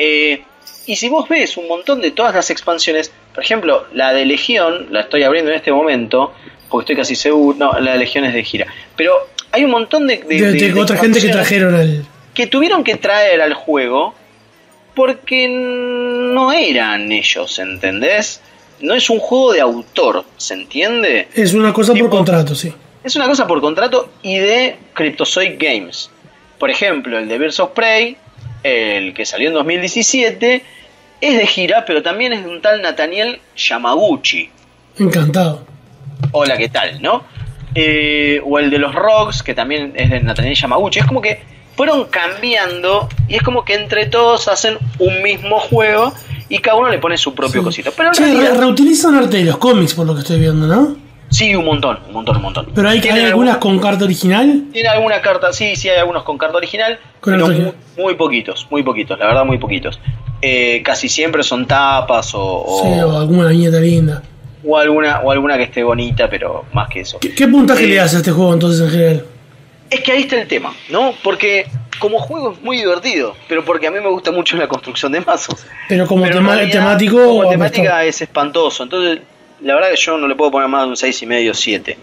Y si vos ves un montón de todas las expansiones, por ejemplo, la de Legión, la estoy abriendo en este momento, porque estoy casi seguro, no, la de Legión es de Gira, pero hay un montón de otra gente que trajeron que tuvieron que traer al juego porque no eran ellos, ¿entendés? No es un juego de autor, ¿se entiende? Es una cosa por contrato, sí. Es una cosa por contrato y de Cryptozoic Games. Por ejemplo, el de Birds of Prey, el que salió en 2017, es de Gira, pero también es de un tal Nathaniel Yamaguchi. Encantado. Hola, ¿qué tal, no? O el de los Rogues, que también es de Nathaniel Yamaguchi. Es como que fueron cambiando y es como que entre todos hacen un mismo juego y cada uno le pone su propio cosito. Pero en realidad, reutilizan arte de los cómics, por lo que estoy viendo, ¿no? Sí, un montón. Pero hay algunas con carta original. Tiene alguna carta, sí, hay algunos con carta original, pero muy poquitos, la verdad muy poquitos. Casi siempre son tapas o alguna viñeta linda. O alguna que esté bonita, pero más que eso. ¿Qué puntaje le das a este juego entonces en general? Es que ahí está el tema, ¿no? Porque como juego es muy divertido, pero porque a mí me gusta mucho la construcción de mazos. Pero como temático... Como temática es espantoso, entonces la verdad que yo no le puedo poner más de un 6,5 o 7.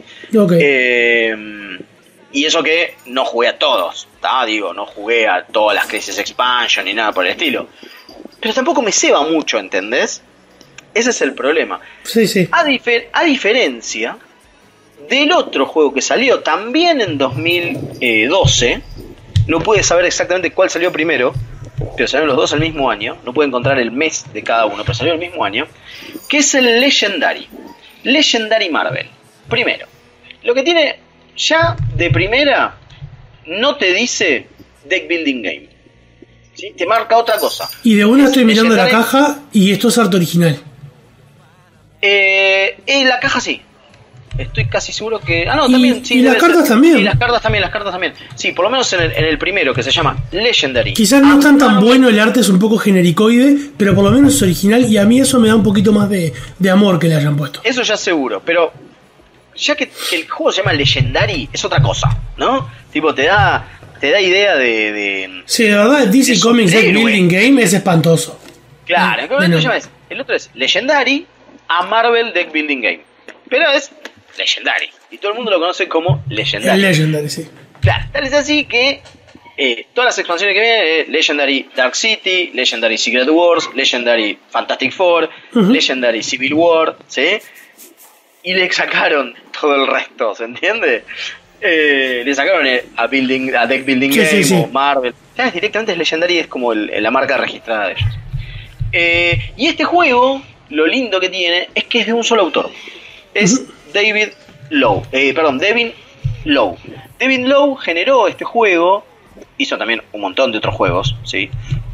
Okay. Y eso que no jugué a todos, no jugué a todas las Crisis Expansion ni nada por el estilo. Pero tampoco me ceba mucho, ¿entendés? Ese es el problema. Sí. A diferencia del otro juego que salió también en 2012, no pude saber exactamente cuál salió primero, pero salieron los dos al mismo año, no puedo encontrar el mes de cada uno, pero salieron el mismo año, que es el Legendary Marvel. Primero, lo que tiene ya de primera, no te dice Deck Building Game, ¿sí? Te marca otra cosa. Y de una estoy mirando la caja y esto es arte original. La caja sí. Estoy casi seguro que... Ah, no, también. Sí, y las cartas también. Sí, las cartas también. Sí, por lo menos en el primero, que se llama Legendary. Quizás no es tan bueno, el arte es un poco genericoide, pero por lo menos es original y a mí eso me da un poquito más de amor que le hayan puesto. Eso ya seguro, pero ya que el juego se llama Legendary, es otra cosa, ¿no? Tipo, te da idea de... Sí, de verdad, DC Comics Deck Building Game es espantoso. Claro, el otro es Legendary a Marvel Deck Building Game. Pero es Legendary. Y todo el mundo lo conoce como Legendary. El Legendary, sí. Claro, tal es así que todas las expansiones que vienen, Legendary Dark City, Legendary Secret Wars, Legendary Fantastic Four, Legendary Civil War, ¿sí? Y le sacaron todo el resto, ¿se entiende? Le sacaron a Deck Building Game o Marvel. Directamente es Legendary, es como la marca registrada de ellos. Y este juego, lo lindo que tiene es que es de un solo autor. Es Devin Lowe. Devin Lowe generó este juego, hizo también un montón de otros juegos, ¿sí?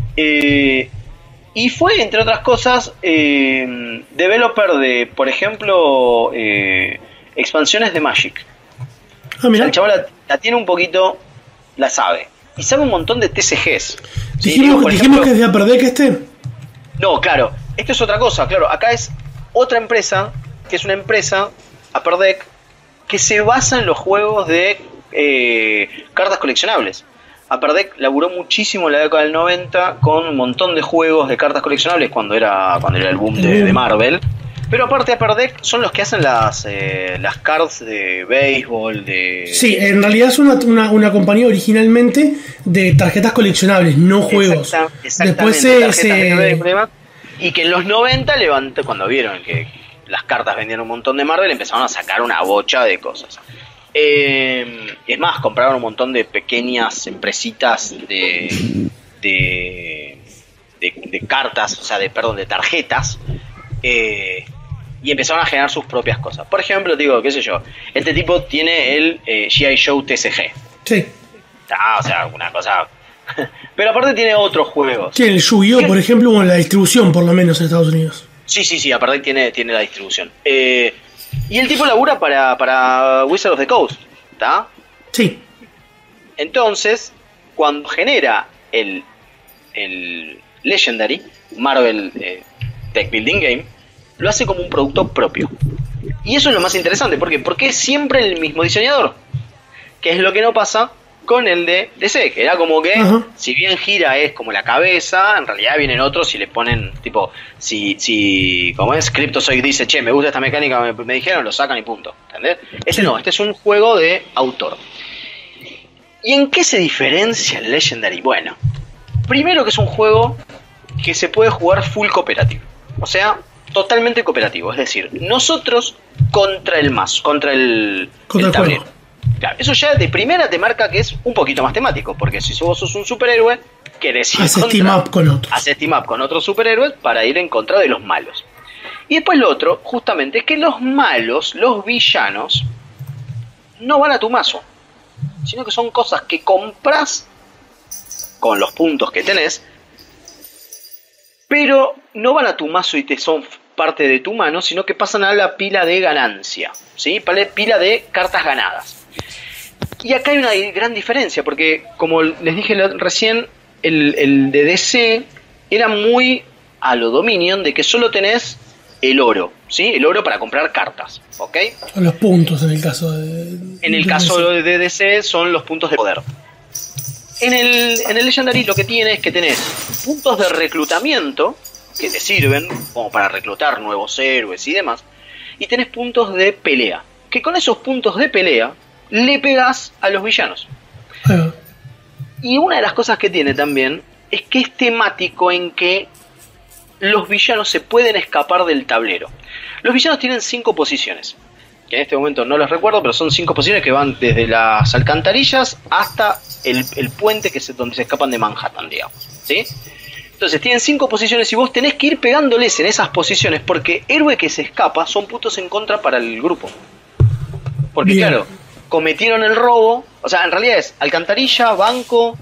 Y fue, entre otras cosas, developer de, por ejemplo, expansiones de Magic. O sea, el chaval la tiene un poquito, la sabe. Y sabe un montón de TCGs. Dijimos que es de Upper Deck este. No, claro. Esto es otra cosa, claro. Acá es otra empresa, que es una empresa, Upper Deck, que se basa en los juegos de cartas coleccionables. Upper Deck laburó muchísimo en la década del 90 con un montón de juegos de cartas coleccionables cuando era el boom de Marvel. Pero aparte Upper Deck son los que hacen las cards de béisbol, de... Sí, en realidad es una compañía originalmente de tarjetas coleccionables, no juegos. Después y que en los 90 levantó, cuando vieron que las cartas vendían un montón de Marvel, empezaron a sacar una bocha de cosas. Es más, compraron un montón de pequeñas empresitas de cartas, o sea, de tarjetas, y empezaron a generar sus propias cosas. Por ejemplo, digo, qué sé yo, este tipo tiene el G.I. Joe TCG. Sí. O sea, una cosa... Pero aparte tiene otros juegos. Sí, el Yu-Gi-Oh, por ejemplo, con la distribución, por lo menos en Estados Unidos. Sí, aparte tiene la distribución. Y el tipo labura para Wizards of the Coast, ¿está? Sí. Entonces, cuando genera el Legendary Marvel Deck Building Game, lo hace como un producto propio. Y eso es lo más interesante. ¿Por qué? Porque es siempre el mismo diseñador. Que es lo que no pasa con el de DC, que era como que, si bien Gira es como la cabeza, en realidad vienen otros y le ponen, tipo, si como es, Cryptozoic dice, che, me gusta esta mecánica, me dijeron, lo sacan y punto, ¿entendés? No, este es un juego de autor. ¿Y en qué se diferencia el Legendary? Bueno, primero que es un juego que se puede jugar full cooperativo, o sea, totalmente cooperativo, es decir, nosotros contra el mazo, contra el tablero. Claro, eso ya de primera te marca que es un poquito más temático, porque si vos sos un superhéroe, querés ir haces team up con otros. Haces team up con otros superhéroes para ir en contra de los malos. Y después lo otro, justamente, es que los malos, los villanos, no van a tu mazo, sino que son cosas que compras con los puntos que tenés, pero no van a tu mazo y te son parte de tu mano, sino que pasan a la pila de ganancia, ¿sí? Pila de cartas ganadas. Y acá hay una gran diferencia, porque como les dije recién, el de DC era muy a lo Dominion, de que solo tenés el oro, ¿sí? El oro para comprar cartas, ¿ok? Son los puntos en el caso de... En el caso de DC son los puntos de poder. En el Legendary lo que tiene es que tenés puntos de reclutamiento que te sirven como para reclutar nuevos héroes y demás, y tenés puntos de pelea, que con esos puntos de pelea le pegás a los villanos. Y una de las cosas que tiene también es que es temático en que los villanos se pueden escapar del tablero. Los villanos tienen 5 posiciones, que en este momento no las recuerdo, pero son 5 posiciones que van desde las alcantarillas hasta el puente donde se escapan de Manhattan, digamos. ¿sí? Entonces tienen 5 posiciones y vos tenés que ir pegándoles en esas posiciones, porque héroe que se escapa son puntos en contra para el grupo. Porque Bien. claro, cometieron el robo, o sea, en realidad es alcantarilla, banco,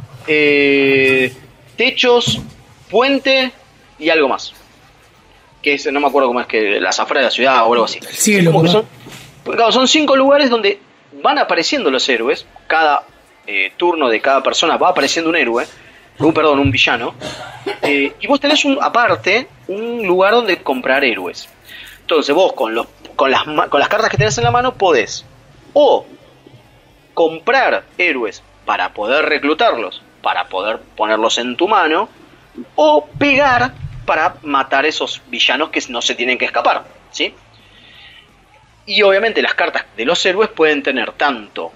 techos, puente y algo más. Que es, no me acuerdo cómo es, que las afueras de la ciudad o algo así. El cielo, Como que papá. claro, son 5 lugares donde van apareciendo los héroes. Cada turno de cada persona va apareciendo un héroe. Un villano. Y vos tenés aparte un lugar donde comprar héroes. Entonces vos con las cartas que tenés en la mano podés o comprar héroes para poder reclutarlos, para poder ponerlos en tu mano, o pegar para matar esos villanos que no se tienen que escapar, ¿sí? Y obviamente las cartas de los héroes pueden tener tanto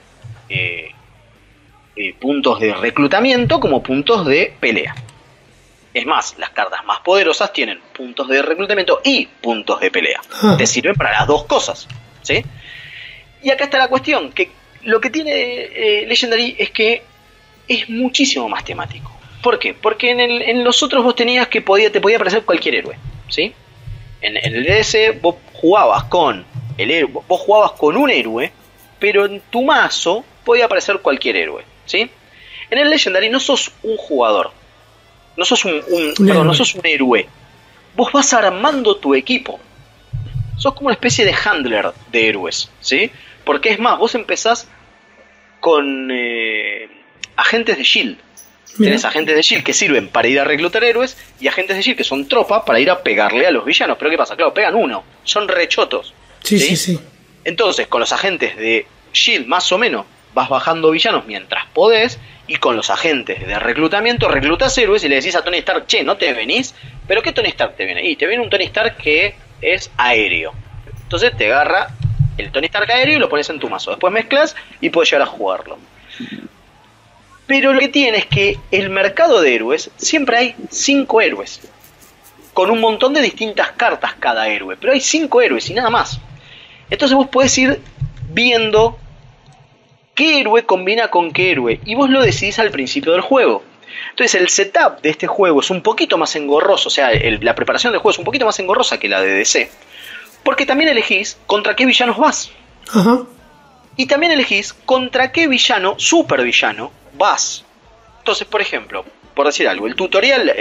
puntos de reclutamiento como puntos de pelea. Es más, las cartas más poderosas tienen puntos de reclutamiento y puntos de pelea. Te sirven para las dos cosas, ¿sí? Y acá está la cuestión, que lo que tiene Legendary es que es muchísimo más temático. ¿Por qué? Porque en los otros vos tenías que te podía aparecer cualquier héroe, ¿sí? En el DS vos jugabas con un héroe, pero en tu mazo podía aparecer cualquier héroe, ¿sí? En el Legendary no sos un jugador, no sos no sos un héroe. Vos vas armando tu equipo. Sos como una especie de handler de héroes, ¿sí? Porque es más, vos empezás con agentes de S.H.I.E.L.D. Tenés agentes de S.H.I.E.L.D. que sirven para ir a reclutar héroes y agentes de S.H.I.E.L.D. que son tropa para ir a pegarle a los villanos. Pero ¿qué pasa? Claro, pegan uno. Son rechotos. Sí. Entonces, con los agentes de S.H.I.E.L.D. más o menos vas bajando villanos mientras podés, y con los agentes de reclutamiento reclutas héroes y le decís a Tony Stark, che, ¿no te venís? ¿Pero qué Tony Stark te viene? Y te viene un Tony Stark que es aéreo. Entonces te agarra el Tony Stark aéreo y lo pones en tu mazo. Después mezclas y puedes llegar a jugarlo. Pero lo que tiene es que el mercado de héroes, siempre hay 5 héroes. Con un montón de distintas cartas cada héroe. Pero hay 5 héroes y nada más. Entonces vos podés ir viendo qué héroe combina con qué héroe. Y vos lo decidís al principio del juego. Entonces el setup de este juego es un poquito más engorroso. O sea, la preparación del juego es un poquito más engorrosa que la de DC. Porque también elegís contra qué villanos vas. Ajá. Y también elegís contra qué villano, supervillano, vas. Entonces, por ejemplo, por decir algo, el tutorial,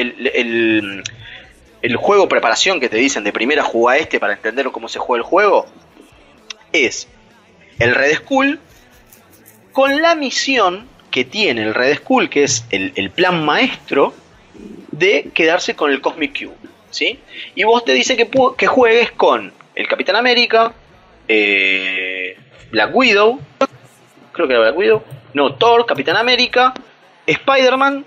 el juego preparación que te dicen de primera juega para entender cómo se juega el juego, es el Red Skull con la misión que tiene el Red Skull, que es el plan maestro de quedarse con el Cosmic Cube, ¿sí? Y vos te dice que juegues con el Capitán América, Black Widow, creo que era Black Widow, no, Thor, Capitán América, Spider-Man,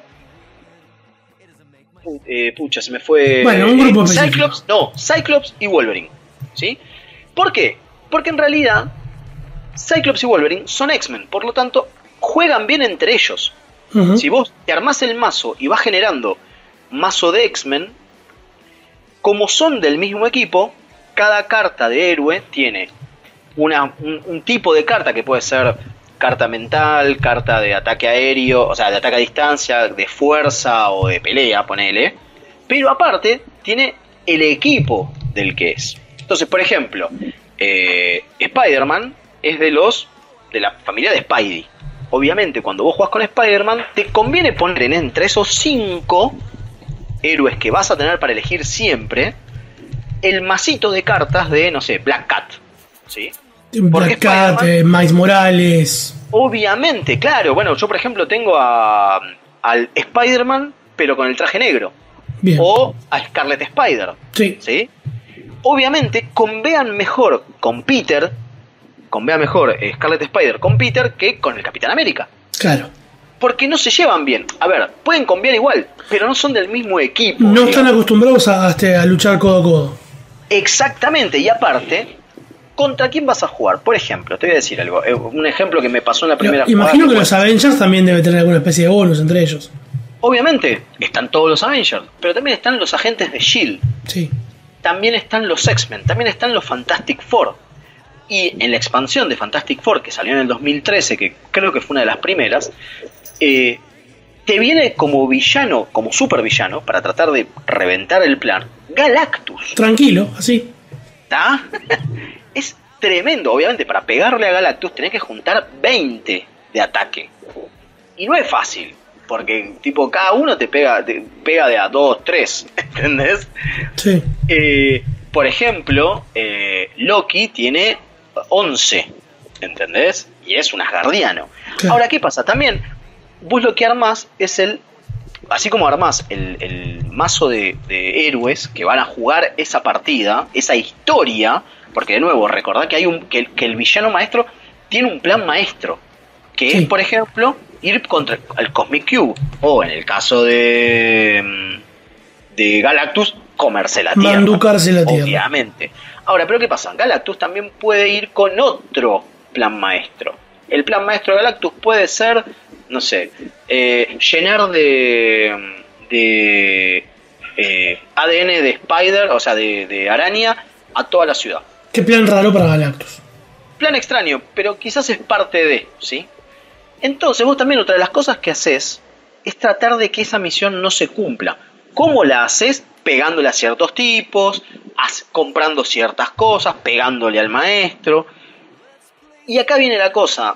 pucha, se me fue, bueno, un grupo Cyclops y Wolverine, ¿sí? ¿Por qué? Porque en realidad Cyclops y Wolverine son X-Men, por lo tanto juegan bien entre ellos. Si vos te armás el mazo y vas generando mazo de X-Men, como son del mismo equipo, cada carta de héroe tiene un tipo de carta que puede ser carta mental, carta de ataque aéreo, o sea, de ataque a distancia, de fuerza o de pelea, ponele. Pero aparte tiene el equipo del que es. Entonces, por ejemplo, Spider-Man es de la familia de Spidey. Obviamente, cuando vos jugás con Spider-Man, te conviene poner entre esos 5 héroes que vas a tener para elegir siempre el masito de cartas de, no sé, Black Cat, ¿sí? Black Cat, Miles Morales. Obviamente, claro. Bueno, yo por ejemplo tengo al Spider-Man, pero con el traje negro. Bien. O a Scarlet Spider. Sí. Obviamente, convean mejor Scarlet Spider con Peter que con el Capitán América. Claro. Porque no se llevan bien. A ver, pueden conviar igual, pero no son del mismo equipo. No están acostumbrados a luchar codo a codo. Exactamente, y aparte, ¿contra quién vas a jugar? Por ejemplo, te voy a decir algo. Un ejemplo que me pasó en la primera jugada. Imagino que los Avengers también deben tener alguna especie de bonus entre ellos. Obviamente, están todos los Avengers, pero también están los agentes de S.H.I.E.L.D. Sí. También están los X-Men, también están los Fantastic Four. Y en la expansión de Fantastic Four, que salió en el 2013, que creo que fue una de las primeras, te viene como villano, como supervillano, para tratar de reventar el plan, Galactus. Tranquilo, así. ¿Está? Es tremendo. Obviamente, para pegarle a Galactus tenés que juntar 20 de ataque. Y no es fácil, porque tipo cada uno te pega de a 2, 3, ¿entendés? Sí. Por ejemplo, Loki tiene 11, ¿entendés? Y es un asgardiano. Claro. Ahora, ¿qué pasa? También, vos lo que armás es así como armás el mazo de héroes que van a jugar esa partida, esa historia, porque de nuevo, recordad que hay que el villano maestro tiene un plan maestro, que es, por ejemplo, ir contra el Cosmic Cube, o en el caso de Galactus, comerse la Tierra. Manducarse la Tierra. Obviamente. Ahora, ¿pero qué pasa? Galactus también puede ir con otro plan maestro. El plan maestro de Galactus puede ser, no sé, llenar de ADN de Spider, o sea, de araña, a toda la ciudad. Qué plan raro para Galactus. Plan extraño, pero quizás es parte de, ¿sí? Entonces vos también otra de las cosas que haces es tratar de que esa misión no se cumpla. ¿Cómo la haces? Pegándole a ciertos tipos, comprando ciertas cosas, pegándole al maestro. Y acá viene la cosa.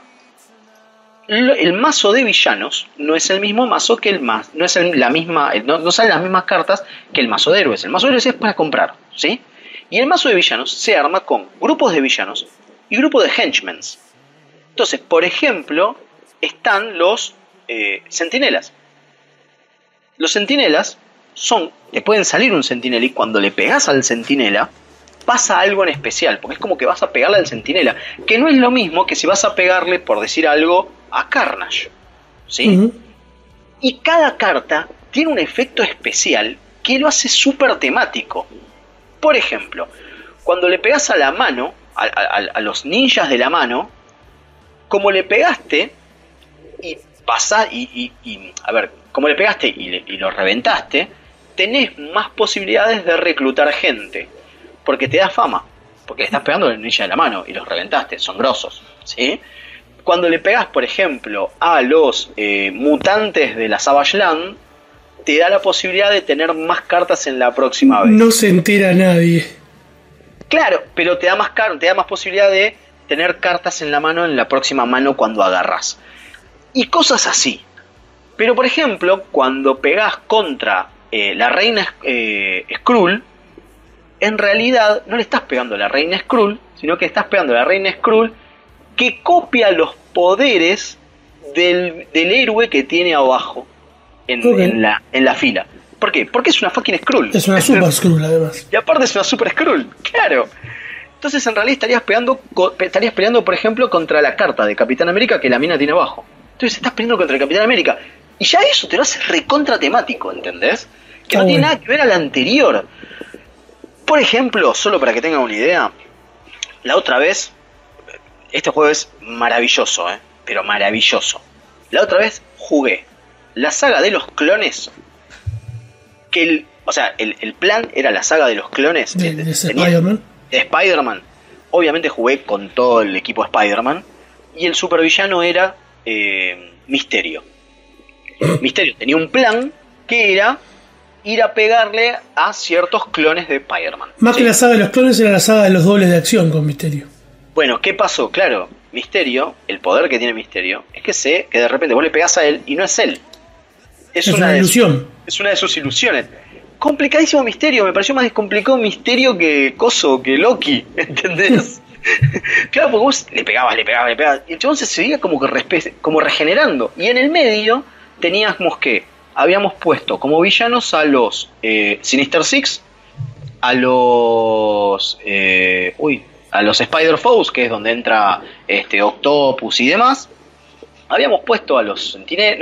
El mazo de villanos no es el mismo mazo que no salen las mismas cartas que el mazo de héroes. El mazo de héroes es para comprar, ¿sí? Y el mazo de villanos se arma con grupos de villanos y grupos de henchmen. Entonces, por ejemplo, están los centinelas. Los centinelas te pueden salir un centinela y cuando le pegas al centinela pasa algo en especial, porque es como que vas a pegarle al centinela, que no es lo mismo que si vas a pegarle, por decir algo, a Carnage, ¿sí? Uh-huh. Y cada carta tiene un efecto especial que lo hace súper temático. Por ejemplo, cuando le pegas a la mano, a los ninjas de la mano, como le pegaste y pasás a ver, como le pegaste y lo reventaste, tenés más posibilidades de reclutar gente, porque te da fama, porque le estás pegando al ninja de la mano y los reventaste, son grosos, ¿sí? Cuando le pegas, por ejemplo, a los mutantes de la Savage Land, te da la posibilidad de tener más cartas en la próxima vez. No se entera nadie. Claro, pero te da más posibilidad de tener cartas en la mano en la próxima mano cuando agarras. Y cosas así. Pero por ejemplo, cuando pegás contra la reina Skrull, en realidad no le estás pegando a la reina Skrull, sino que estás pegando a la reina Skrull que copia los poderes del héroe que tiene abajo en la fila. ¿Por qué? Porque es una fucking Skrull. Es una super Skrull, además. Y aparte es una super Skrull, claro. Entonces en realidad estarías peleando, por ejemplo, contra la carta de Capitán América que la mina tiene abajo. Entonces estás peleando contra el Capitán América. Y ya eso te lo hace recontra temático, ¿entendés? Que no tiene nada que ver al anterior. Por ejemplo, solo para que tengan una idea, la otra vez, este juego es maravilloso, pero maravilloso. La otra vez jugué la saga de los clones, que el plan era la saga de los clones de Spider-Man. De Spider-Man. Obviamente jugué con todo el equipo de Spider-Man. Y el supervillano era Misterio. Misterio tenía un plan que era ir a pegarle a ciertos clones de Spider-Man. Más que la saga de los clones era la saga de los dobles de acción con Misterio. Bueno, ¿qué pasó? Claro, Misterio, el poder que tiene Misterio es que de repente vos le pegás a él y no es él. Es una ilusión. Es una de sus ilusiones. Complicadísimo Misterio, me pareció más complicado Misterio que Loki, ¿entendés? Claro, porque vos le pegabas, y el chabón se seguía como regenerando. Y en el medio teníamos habíamos puesto como villanos a los Sinister Six, a los Spider-Foes, que es donde entra Octopus y demás. Habíamos puesto a los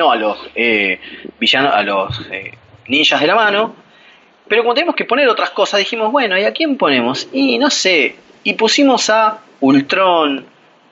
villanos, a los ninjas de la mano. Pero como tenemos que poner otras cosas, dijimos, bueno, ¿y a quién ponemos? Y no sé, y pusimos a Ultron,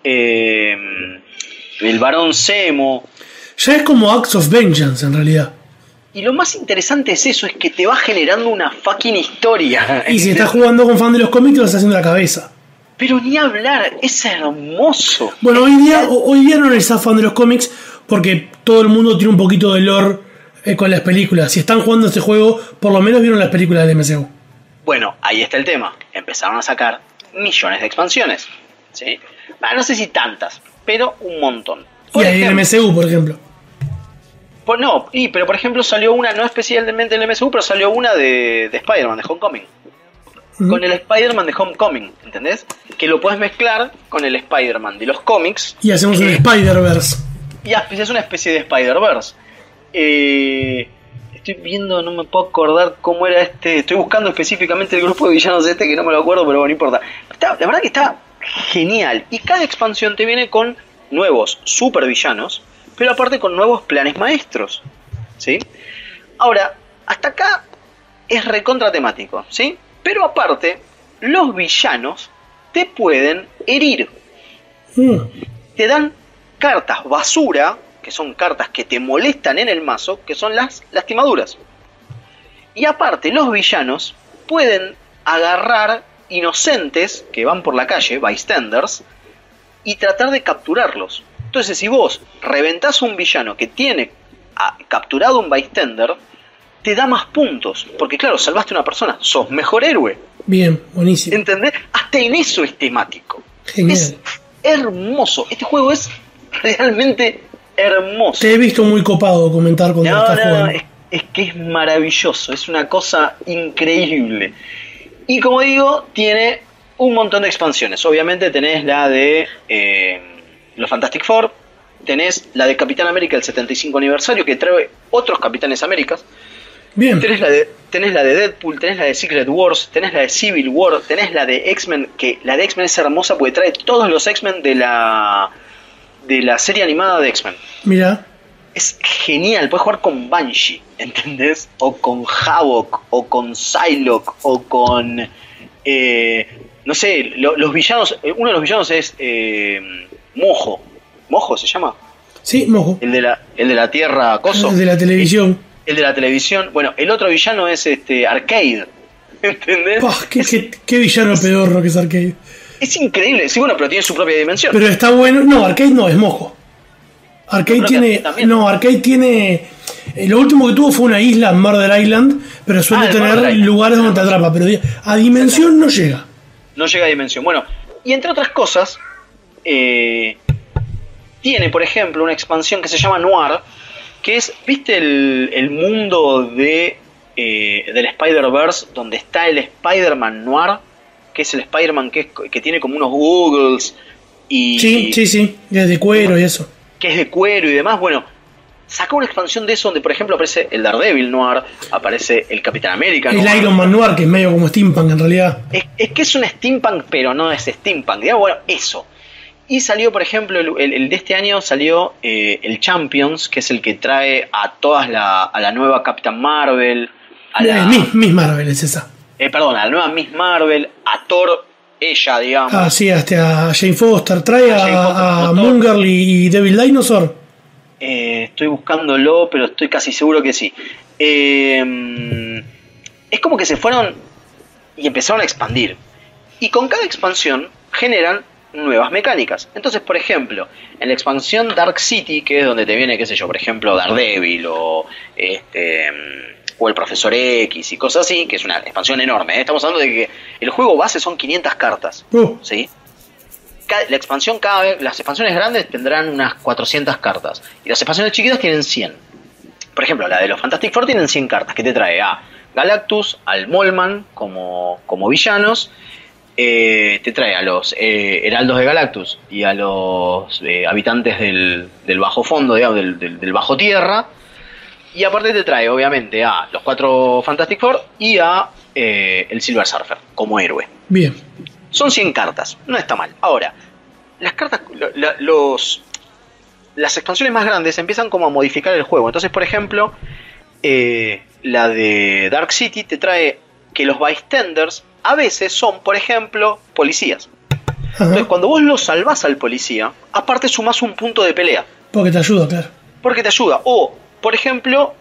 el Barón Zemo. Ya es como Acts of Vengeance en realidad. Y lo más interesante es eso, es que te va generando una fucking historia. Y si estás jugando con fan de los cómics, te vas haciendo la cabeza. Pero ni hablar, es hermoso. Bueno, hoy día no eres fan de los cómics porque todo el mundo tiene un poquito de lore con las películas. Si están jugando este juego, por lo menos vieron las películas del MCU. Bueno, ahí está el tema. Empezaron a sacar millones de expansiones, ¿sí? No sé si tantas, pero un montón. Y ahí el MCU, por ejemplo. Pues no, pero por ejemplo salió una, no especialmente del MCU, pero salió una de Spider-Man, de Homecoming. Con el Spider-Man de Homecoming, ¿entendés? Que lo puedes mezclar con el Spider-Man de los cómics. Y hacemos un Spider-Verse. Y es una especie de Spider-Verse. Estoy viendo, no me puedo acordar cómo era estoy buscando específicamente el grupo de villanos que no me lo acuerdo, pero bueno, no importa. La verdad que está genial. Y cada expansión te viene con nuevos super villanos, pero aparte con nuevos planes maestros, ¿sí? Ahora, hasta acá es recontra temático, ¿sí? Pero aparte, los villanos te pueden herir. Te dan cartas basura, que son cartas que te molestan en el mazo, que son las lastimaduras. Y aparte, los villanos pueden agarrar inocentes que van por la calle, bystanders, y tratar de capturarlos. Entonces, si vos reventás un villano que tiene capturado un bystander, te da más puntos, porque claro, salvaste a una persona, sos mejor héroe. Bien, buenísimo. ¿Entendés? Hasta en eso es temático. Genial. Es hermoso. Este juego es realmente hermoso. Te he visto muy copado comentar cuando estás jugando. Es que es maravilloso, es una cosa increíble. Y como digo, tiene un montón de expansiones. Obviamente tenés la de los Fantastic Four, tenés la de Capitán América el 75 aniversario, que trae otros Capitanes Américas. Bien. Tenés la de Deadpool, tenés la de Secret Wars, tenés la de Civil War, tenés la de X-Men, que la de X-Men es hermosa porque trae todos los X-Men de la serie animada de X-Men. Mira. Es genial, puedes jugar con Banshee, ¿entendés? O con Havok, o con Psylocke, o con... no sé, los villanos... Uno de los villanos es Mojo. ¿Mojo se llama? Sí, Mojo. El de la Tierra Coso. El de la televisión. El de la televisión. Bueno, el otro villano es Arcade. ¿Entendés? Qué villano pedorro que es Arcade. Es increíble. Sí, bueno, pero tiene su propia dimensión. Pero está bueno. No, Arcade no, es Mojo. Arcade tiene... No, Arcade tiene... lo último que tuvo fue una isla en Murder Island, pero suele tener lugares donde te atrapa, pero a dimensión no llega. No llega a dimensión. Bueno, y entre otras cosas, tiene, por ejemplo, una expansión que se llama Noir, que es, ¿viste el mundo del Spider-Verse, donde está el Spider-Man Noir, que es el Spider-Man que tiene como unos googles y... Sí, es de cuero y eso. Que es de cuero y demás. Bueno, sacó una expansión de eso donde, por ejemplo, aparece el Daredevil Noir, aparece el Capitán América Noir. El Iron Man Noir, que es medio como steampunk en realidad. Es que es un steampunk, pero no es steampunk, digamos, bueno, eso. Y salió, por ejemplo, el de este año salió el Champions, que es el que trae a todas a la nueva Captain Marvel, a la... Miss Marvel es esa. Perdón, a la nueva Miss Marvel, a Thor, ella, digamos. Ah, sí, hasta a Jane Foster. Trae a Moon Girl y Devil Dinosaur. Estoy buscándolo, pero estoy casi seguro que sí. Es como que se fueron y empezaron a expandir. Y con cada expansión generan nuevas mecánicas. Entonces, por ejemplo, en la expansión Dark City, que es donde te viene, qué sé yo, por ejemplo, Daredevil o el Profesor X y cosas así, que es una expansión enorme, ¿eh? Estamos hablando de que el juego base son 500 cartas, ¿sí? La expansión las expansiones grandes tendrán unas 400 cartas y las expansiones chiquitas tienen 100. Por ejemplo, la de los Fantastic Four tienen 100 cartas, que te trae a Galactus, al Moleman como villanos, te trae a los heraldos de Galactus y a los habitantes del bajo fondo, digamos, del bajo tierra. Y aparte te trae, obviamente, a los 4 Fantastic Four y a el Silver Surfer como héroe. Bien. Son 100 cartas, no está mal. Ahora, las cartas, las expansiones más grandes empiezan como a modificar el juego. Entonces, por ejemplo, la de Dark City te trae que los bystanders a veces son, por ejemplo, policías. Ajá. Entonces, cuando vos lo salvás al policía, aparte sumás un punto de pelea. Porque te ayuda, claro. Porque te ayuda. O, por ejemplo,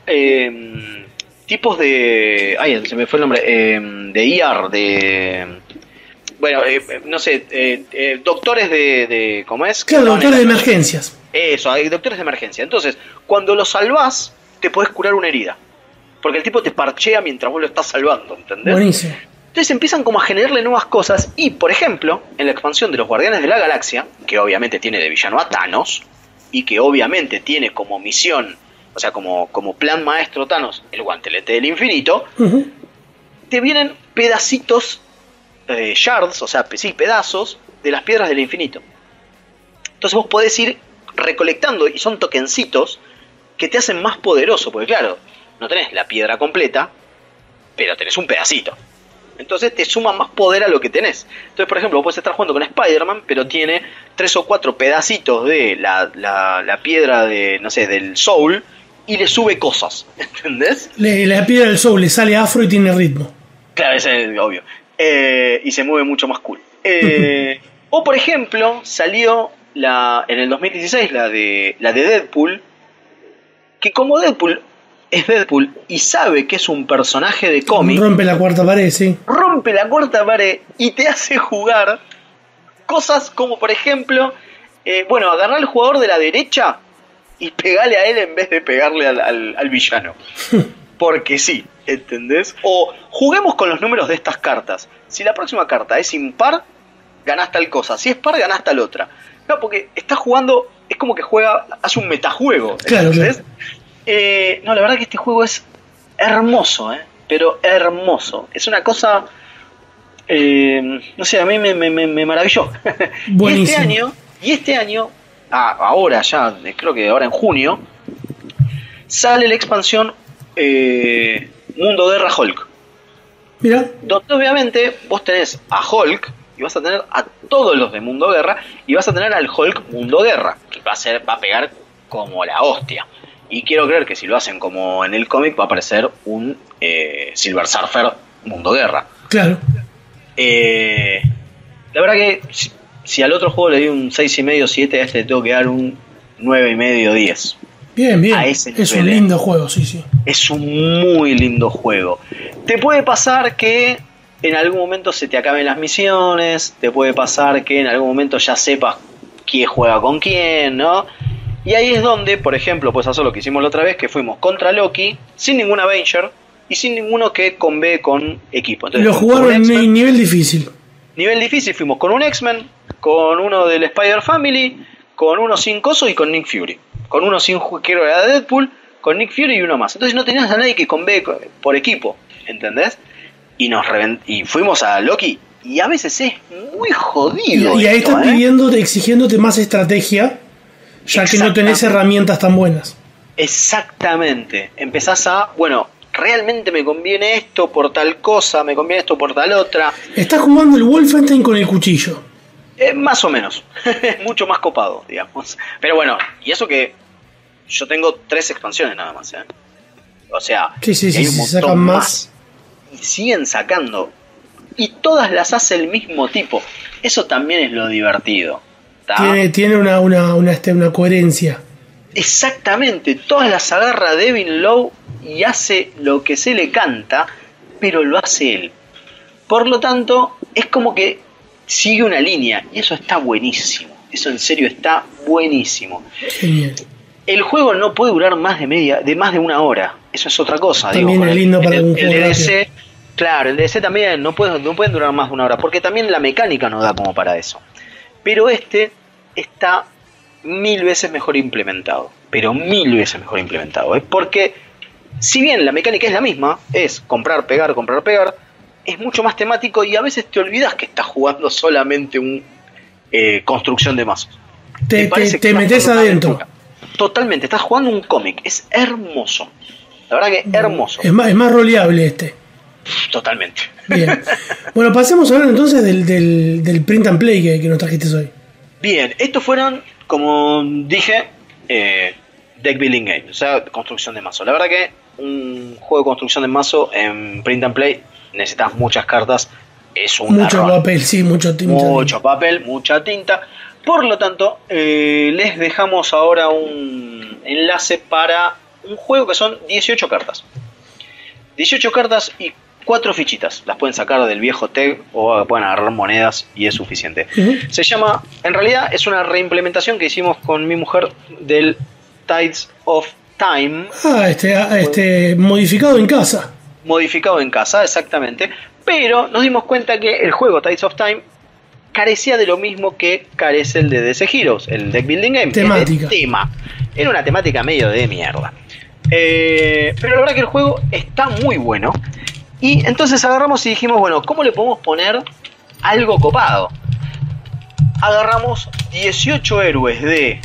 tipos de... Ay, se me fue el nombre. De ER, bueno, no sé, doctores de ¿cómo es? Claro, doctores de emergencias. Eso, hay doctores de emergencia. Entonces, cuando lo salvás, te podés curar una herida. Porque el tipo te parchea mientras vos lo estás salvando, ¿entendés? Buenísimo. Entonces empiezan como a generarle nuevas cosas. Y, por ejemplo, en la expansión de los Guardianes de la Galaxia, que obviamente tiene de villano a Thanos, y que obviamente tiene como misión, o sea, como plan maestro Thanos, el guantelete del infinito, te vienen pedacitos, shards, o sea, sí, pedazos de las piedras del infinito. Entonces vos podés ir recolectando, y son tokencitos que te hacen más poderoso, porque claro, no tenés la piedra completa, pero tenés un pedacito. Entonces te suma más poder a lo que tenés. Entonces, por ejemplo, vos podés estar jugando con Spider-Man, pero tiene 3 o 4 pedacitos de la piedra de, no sé, del Soul, y le sube cosas, ¿entendés? La piedra del Soul le sale afro y tiene ritmo. Claro, eso es obvio. Y se mueve mucho más cool. O, por ejemplo, salió en el 2016 la de Deadpool, que como Deadpool es Deadpool y sabe que es un personaje de cómic, rompe la cuarta pared, sí. Rompe la cuarta pared y te hace jugar cosas como, por ejemplo, agarrar al jugador de la derecha y pegarle a él en vez de pegarle al villano. Porque sí, ¿entendés? O juguemos con los números de estas cartas. Si la próxima carta es impar, ganás tal cosa. Si es par, ganás tal otra. No, porque estás jugando, es como que hace un metajuego. Claro, ¿entendés? claro. No, la verdad que este juego es hermoso, pero hermoso. Es una cosa, no sé, a mí me maravilló. Buenísimo. Y este año, ahora ya, creo que ahora en junio, sale la expansión Mundo Guerra Hulk. Mira. Donde obviamente vos tenés a Hulk y vas a tener a todos los de Mundo Guerra y vas a tener al Hulk Mundo Guerra, que va a pegar como la hostia. Y quiero creer que si lo hacen como en el cómic va a aparecer un Silver Surfer Mundo Guerra. Claro. La verdad que si al otro juego le di un 6,5, 7, a este le tengo que dar un 9,5, 10. Bien, bien. A ese Es nivel, un lindo juego, sí, sí. Es un muy lindo juego. Te puede pasar que en algún momento se te acaben las misiones, te puede pasar que en algún momento ya sepas quién juega con quién, ¿no? Y ahí es donde, por ejemplo, puedes hacer lo que hicimos la otra vez, que fuimos contra Loki, sin ningún Avenger y sin ninguno que conve con equipo. Entonces, lo jugaron en nivel difícil. Nivel difícil fuimos con un X-Men, con uno del Spider Family, con uno sin coso y con Nick Fury. Con uno sin que era Deadpool, con Nick Fury y uno más. Entonces no tenías a nadie que conve por equipo, ¿entendés? Y fuimos a Loki y a veces es muy jodido. Y ahí están exigiéndote más estrategia, ya que no tenés herramientas tan buenas. Exactamente. Empezás realmente me conviene esto por tal cosa, me conviene esto por tal otra. Estás jugando el Wolfenstein con el cuchillo. Más o menos. Mucho más copado, digamos. Pero bueno, y eso que yo tengo 3 expansiones nada más, O sea, sí, hay un montón sacan más. Y siguen sacando. Y todas las hace el mismo tipo. Eso también es lo divertido. Tiene una coherencia. Exactamente. Todas las agarra Devin Lowe y hace lo que se le canta, pero lo hace él. Por lo tanto, es como que sigue una línea. Y eso está buenísimo. Eso en serio está buenísimo. Genial. El juego no puede durar más de una hora. Eso es otra cosa. También es lindo para un juego. El DLC, claro, el DLC también no pueden durar más de una hora, porque también la mecánica no da como para eso. Pero este está 1000 veces mejor implementado. Pero 1000 veces mejor implementado. Porque si bien la mecánica es la misma, es comprar, pegar, es mucho más temático y a veces te olvidas que estás jugando solamente un construcción de mazos. Te metes adentro. Totalmente, estás jugando un cómic, es hermoso. La verdad que hermoso. Es más roleable este. Totalmente. Bien. Bueno, pasemos a hablar entonces del print and play que nos trajiste hoy. Bien, estos fueron, como dije, deck building game, o sea, construcción de mazo. La verdad que un juego de construcción de mazo en print and play necesitas muchas cartas. Es un mucho papel, sí, mucho papel, mucha tinta. Por lo tanto, les dejamos ahora un enlace para un juego que son 18 cartas. 18 cartas y 4 fichitas. Las pueden sacar del viejo TEG o pueden agarrar monedas y es suficiente. Se llama, en realidad es una reimplementación que hicimos con mi mujer del Tides of Time. Modificado en casa. Modificado en casa, exactamente. Pero nos dimos cuenta que el juego Tides of Time carecía de lo mismo que carece el de DC Heroes, el Deck Building Game. Temática. Era una temática medio de mierda. Pero la verdad que el juego está muy bueno. Y entonces agarramos y dijimos, bueno, ¿cómo le podemos poner algo copado? Agarramos 18 héroes de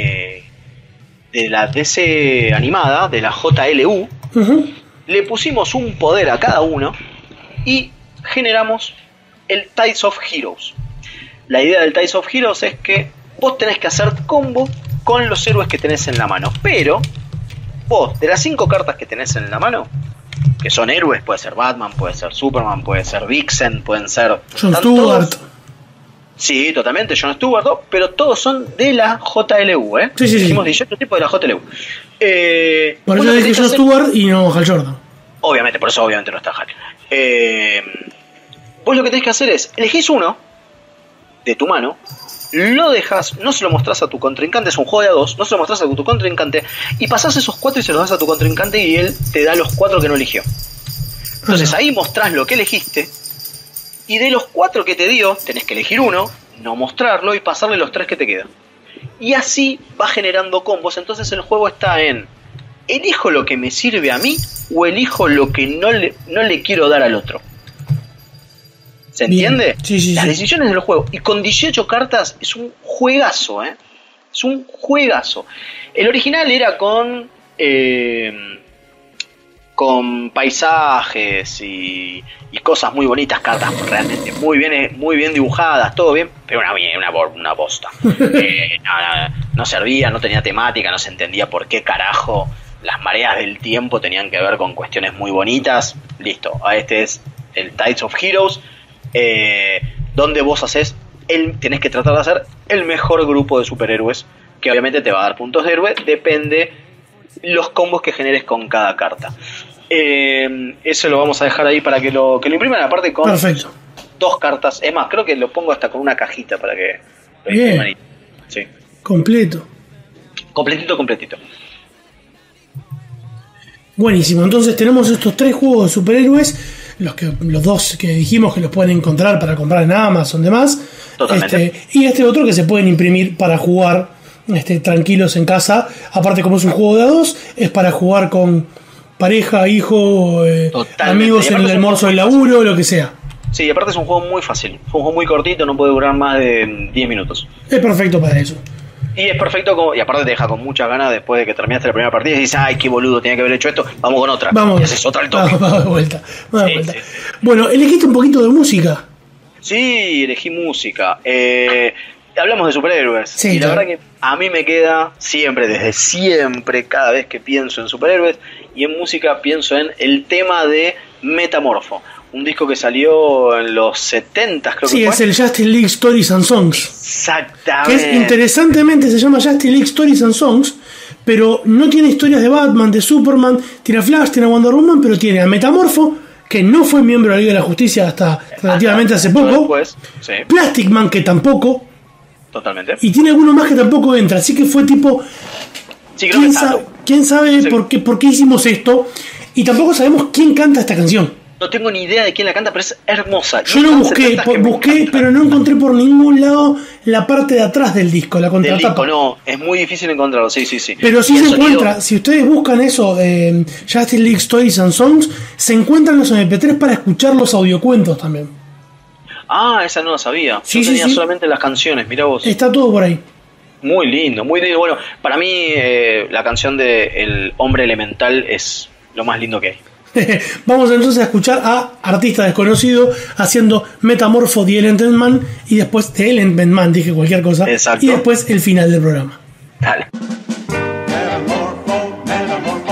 la DC animada, de la JLU. Le pusimos un poder a cada uno y generamos el Tides of Heroes. La idea del Tides of Heroes es que vos tenés que hacer combo con los héroes que tenés en la mano. Pero vos, de las 5 cartas que tenés en la mano, que son héroes, puede ser Batman, puede ser Superman, puede ser Vixen, pueden ser John Stewart. Sí, totalmente, John Stewart, pero todos son de la JLU, ¿eh? Sí. Dijimos 18 tipos de la JLU. Por eso dije John Stewart y no Hal Jordan. Obviamente, por eso obviamente no está Hal. Vos lo que tenés que hacer es, elegís uno de tu mano, lo dejas, no se lo mostrás a tu contrincante, es un juego de a 2, no se lo mostrás a tu contrincante y pasás esos 4 y se los das a tu contrincante y él te da los 4 que no eligió. Entonces ahí mostrás lo que elegiste y de los 4 que te dio, tenés que elegir uno, no mostrarlo y pasarle los 3 que te quedan. Y así va generando combos, entonces el juego está en, ¿elijo lo que me sirve a mí o elijo lo que no le quiero dar al otro? ¿Se entiende? Sí. Las decisiones del juego. Y con 18 cartas es un juegazo, ¿eh? Es un juegazo. El original era con paisajes y cosas muy bonitas, cartas realmente muy bien dibujadas, todo bien, pero una bosta. No servía, no tenía temática, no se entendía por qué carajo las mareas del tiempo tenían que ver con cuestiones muy bonitas. Listo, este es el Tides of Heroes, donde vos tenés que tratar de hacer el mejor grupo de superhéroes, que obviamente te va a dar puntos de héroe, depende los combos que generes con cada carta. Eso lo vamos a dejar ahí para que lo impriman, aparte con Perfecto. 2 cartas. Es más, creo que lo pongo hasta con una cajita para que lo impriman ahí. Sí. Completito. Buenísimo, entonces tenemos estos 3 juegos de superhéroes, los 2 que dijimos que los pueden encontrar para comprar en Amazon y demás. Totalmente. Y este otro que se pueden imprimir para jugar tranquilos en casa. Aparte, como es un juego de a 2, es para jugar con pareja, hijo, amigos en el almuerzo del laburo, lo que sea. Sí, y aparte es un juego muy fácil, es un juego muy cortito, no puede durar más de 10 minutos. Es perfecto para eso. Y es perfecto, y aparte te deja con muchas ganas después de que terminaste la primera partida y dices, ay, qué boludo, tenía que haber hecho esto, vamos con otra. Vamos. Y haces otra al toque. Vamos de vuelta. Sí. Bueno, elegiste un poquito de música. Sí, elegí música. Hablamos de superhéroes. Sí, y la claro. verdad que a mí me queda desde siempre, cada vez que pienso en superhéroes y en música, pienso en el tema de Metamorfo. Un disco que salió en los 70, creo que fue. Sí, es el Justice League Stories and Songs. Exactamente. Que interesantemente se llama Justice League Stories and Songs, pero no tiene historias de Batman, de Superman, tiene a Flash, tiene a Wonder Woman, pero tiene a Metamorfo, que no fue miembro de la Liga de la Justicia hasta relativamente hace poco. Después, sí. Plastic Man, que tampoco. Totalmente. Y tiene alguno más que tampoco entra, así que fue tipo... Sí, creo que ¿Quién sabe sí. por qué hicimos esto? Y tampoco sabemos quién canta esta canción. No tengo ni idea de quién la canta, pero es hermosa. Yo lo busqué, pero no encontré por ningún lado la parte de atrás del disco, la Del contratapa. disco, no, es muy difícil encontrarlo, sí. Pero sí Y el se sonido- encuentra, si ustedes buscan eso, Justice League Stories and Songs, se encuentran los MP3 para escuchar los audiocuentos también. Ah, esa no la sabía. Sí, Yo sí, tenía sí. solamente las canciones, mirá vos. Está todo por ahí. Muy lindo, muy lindo. Bueno, para mí la canción de El Hombre Elemental es lo más lindo que hay. Vamos entonces a escuchar a Artista Desconocido haciendo Metamorfo de Elephant Man y después de Elephant Man, dije cualquier cosa. Exacto. Y después el final del programa. Dale. Metamorpho, metamorpho,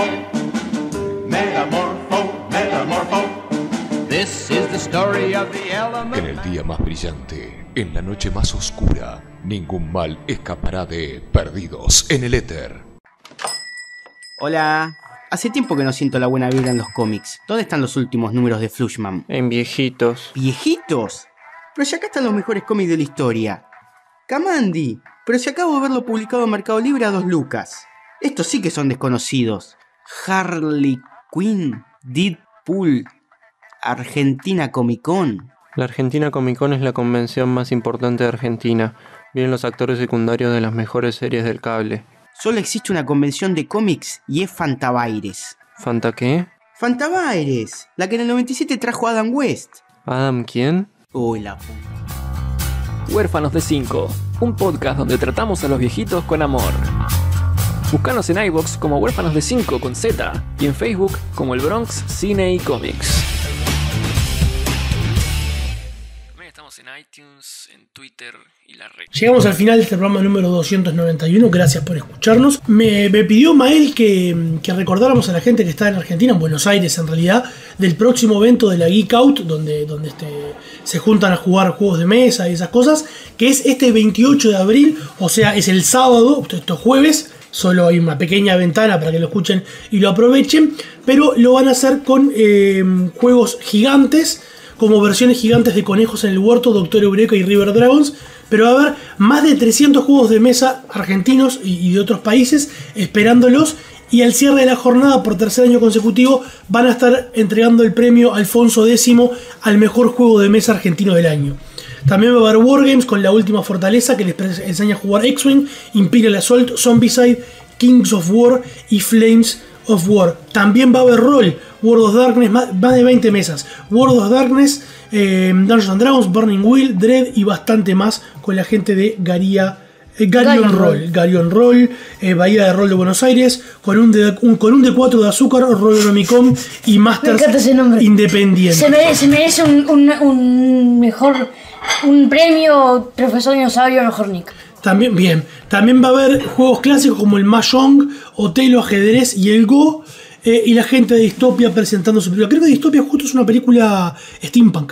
metamorpho, metamorpho. This is the story of the element. En el día más brillante, en la noche más oscura, ningún mal escapará de Perdidos en el Éter. Hola, Hace tiempo que no siento la buena vibra en los cómics. ¿Dónde están los últimos números de Flushman? En viejitos. ¿Viejitos? Pero si acá están los mejores cómics de la historia. Kamandi, pero si acabo de verlo publicado en Mercado Libre a 2 lucas. Estos sí que son desconocidos. Harley Quinn, Deadpool, Argentina Comic Con. La Argentina Comic Con es la convención más importante de Argentina. Vienen los actores secundarios de las mejores series del cable. Solo existe una convención de cómics y es Fantabaires. ¿Fanta qué? Fantabaires, la que en el 97 trajo a Adam West. ¿Adam quién? Uy, la puta. Huérfanos de 5, un podcast donde tratamos a los viejitos con amor. Búscanos en iVoox como Huérfanos de 5 con Z y en Facebook como El Bronx Cine y Comics. También estamos en iTunes, en Twitter y la red. Llegamos al final de este programa número 291, gracias por escucharnos. Me pidió Mael que recordáramos a la gente que está en Argentina, en Buenos Aires en realidad, del próximo evento de la Geek Out, donde se juntan a jugar juegos de mesa y esas cosas, que es este 28 de abril, o sea, es el sábado, esto es jueves. Solo hay una pequeña ventana para que lo escuchen y lo aprovechen, pero lo van a hacer con juegos gigantes, como versiones gigantes de Conejos en el Huerto, Doctor Eureka y River Dragons, pero va a haber más de 300 juegos de mesa argentinos y de otros países esperándolos, y al cierre de la jornada, por tercer año consecutivo, van a estar entregando el premio Alfonso X al mejor juego de mesa argentino del año. También va a haber Wargames con La Última Fortaleza, que les enseña a jugar X-Wing, Imperial Assault, Zombicide, Kings of War y Flames of War. También va a haber rol, World of Darkness, más de 20 mesas. World of Darkness, Dungeons and Dragons, Burning Wheel, Dread y bastante más con la gente de Garion Roll, Bahía de Rol de Buenos Aires, con un D4 de azúcar, Rollonomicon y Masters Independiente. Se merece un premio Profesor Dinosaurio Mejor Nick. También va a haber juegos clásicos como el Mahjong, Otelo, Ajedrez y el Go, y la gente de Dystopia presentando su película. Creo que Dystopia justo es una película steampunk.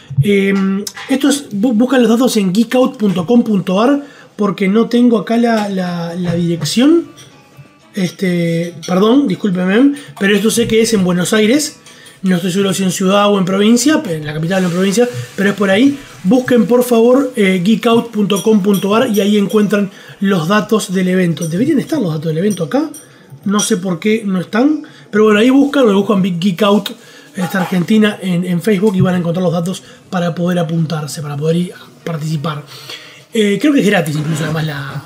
Buscan los datos en geekout.com.ar porque no tengo acá la dirección. Perdón, discúlpeme, pero esto sé que es en Buenos Aires. No estoy seguro si en ciudad o en provincia, en la capital o en provincia, pero es por ahí. Busquen por favor geekout.com.ar y ahí encuentran los datos del evento. Deberían estar los datos del evento acá. No sé por qué no están, pero bueno, ahí buscan Geek Out Argentina en Facebook y van a encontrar los datos para poder apuntarse, para poder ir a participar. Creo que es gratis incluso además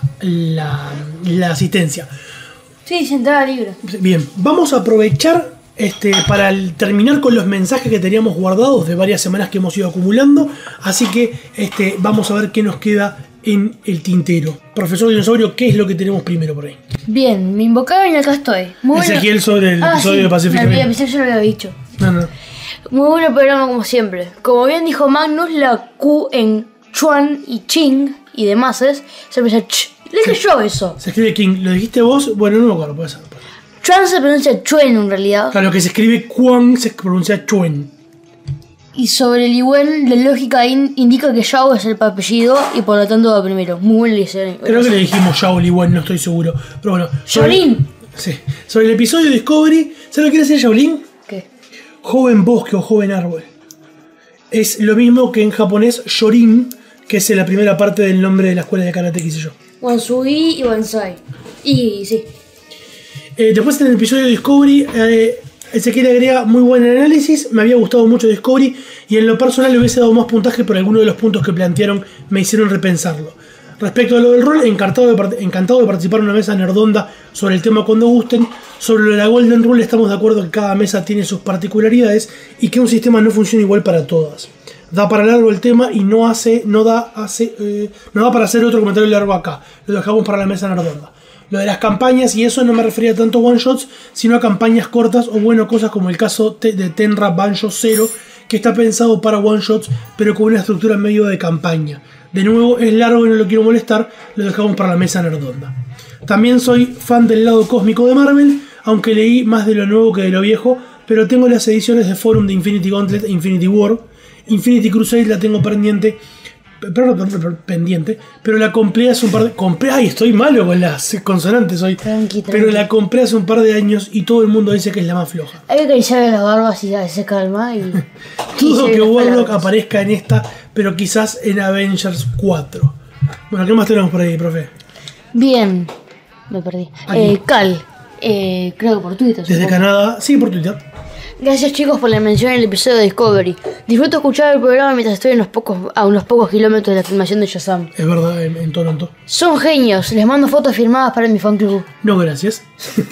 la asistencia. Sí, sentada libre. Bien, vamos a aprovechar para terminar con los mensajes que teníamos guardados de varias semanas que hemos ido acumulando. Así que vamos a ver qué nos queda en el tintero. Profesor Dinosaurio, ¿qué es lo que tenemos primero por ahí? Bien, me invocaron y acá estoy. Muy Ezequiel bueno. Sobre el episodio de Pacific Rim. Pensé que yo lo había dicho. No. Muy bueno programa como siempre. Como bien dijo Magnus, la Q en Chuan y Ching y demás se pronuncia Ch. Le dije yo eso. Se escribe King. ¿Lo dijiste vos? Bueno, no me acuerdo, puede ser. Chuan se pronuncia Chuen en realidad. Claro, lo que se escribe Quan se pronuncia Chuen. Y sobre el Iwen, la lógica indica que Yao es el apellido y por lo tanto va primero. Muy buen diseño. Creo que le dijimos Yao o Iwen, no estoy seguro. Pero bueno. Shaolin. Sí. Sobre el episodio de Discovery, ¿sabes lo que quiere decir Shaolin? ¿Qué? Joven bosque o joven árbol. Es lo mismo que en japonés Shorin, que es la primera parte del nombre de la escuela de karate que hice yo. Wansui y Wansai. Y sí. Después en el episodio de Discovery, Ezequiel agrega muy buen análisis. Me había gustado mucho Discovery y en lo personal le hubiese dado más puntaje, pero algunos de los puntos que plantearon me hicieron repensarlo. Respecto a lo del rol, encantado de participar en una mesa nerdonda sobre el tema cuando gusten. Sobre lo de la Golden Rule estamos de acuerdo que cada mesa tiene sus particularidades y que un sistema no funciona igual para todas. Da para largo el tema y no da para hacer otro comentario largo acá. Lo dejamos para la mesa nerdonda. Lo de las campañas y eso no me refería tanto a one shots, sino a campañas cortas o bueno, cosas como el caso de Tenra Banjo 0, que está pensado para one shots, pero con una estructura medio de campaña. De nuevo, es largo y no lo quiero molestar, lo dejamos para la mesa nerdonda. También soy fan del lado cósmico de Marvel, aunque leí más de lo nuevo que de lo viejo, pero tengo las ediciones de Forum de Infinity Gauntlet e Infinity War. Infinity Crusade la tengo pendiente pendiente, pero la compré hace un par de... Ay, estoy malo con las consonantes hoy. Tranqui. Pero la compré hace un par de años y todo el mundo dice que es la más floja. Hay que acariciarle las barbas y se calma y... Dudo que Warlock aparezca en esta, pero quizás en Avengers 4. Bueno, ¿qué más tenemos por ahí, profe? Bien, me perdí. Cal, creo que por Twitter. Desde Canadá, sí, por Twitter. Gracias chicos por la mención en el episodio de Discovery. Disfruto escuchar el programa mientras estoy a unos pocos kilómetros de la filmación de Shazam. Es verdad, en Toronto. Son genios, les mando fotos firmadas para mi fan club. No, gracias.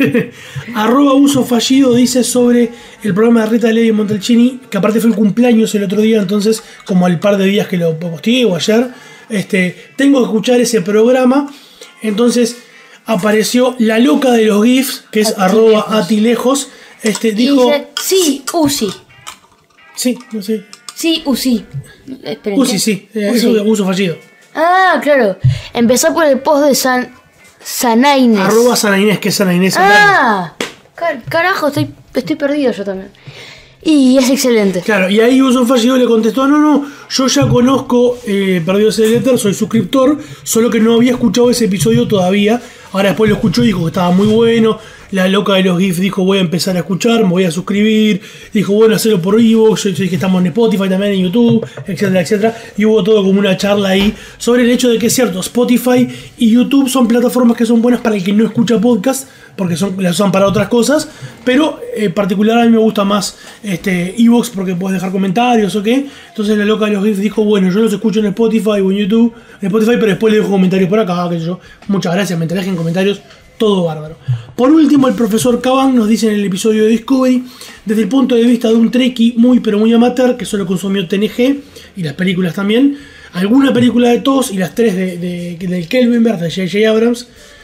@uso fallido dice sobre el programa de Rita Levi Montalcini, que aparte fue el cumpleaños el otro día, entonces como al par de días que lo posteé o ayer, tengo que escuchar ese programa. Entonces apareció la loca de los GIFs, que es @atilejos. Dijo... Dice, sí, Uzi. Sí, no sé. Sí, Uzi. Uzi, sí. Eso de uso fallido. Ah, claro. Empezó por el post de Sanaines. @Sanaines, que es Sanaines. Ah, carajo, estoy perdido yo también. Y es excelente. Claro, y ahí Uso Fallido le contestó, no, yo ya conozco Perdidos en el Éter, soy suscriptor, solo que no había escuchado ese episodio todavía. Ahora después lo escuchó y dijo que estaba muy bueno. La loca de los GIFs dijo, voy a empezar a escuchar, me voy a suscribir. Dijo, bueno, hacerlo por iVoox. Yo dije que estamos en Spotify también, en YouTube, etcétera, etcétera. Y hubo todo como una charla ahí sobre el hecho de que es cierto, Spotify y YouTube son plataformas que son buenas para el que no escucha podcast, porque las usan para otras cosas. Pero en particular a mí me gusta más iVoox porque puedes dejar comentarios o qué. Entonces la loca de los GIFs dijo, bueno, yo los escucho en Spotify o en YouTube, pero después le dejo comentarios por acá, qué sé yo. Muchas gracias, me dejen comentarios. Todo bárbaro. Por último, el profesor Caban nos dice en el episodio de Discovery, desde el punto de vista de un trekkie muy pero muy amateur, que solo consumió TNG y las películas también, alguna película de TOS y las 3 del Kelvinverse de J.J. Abrams,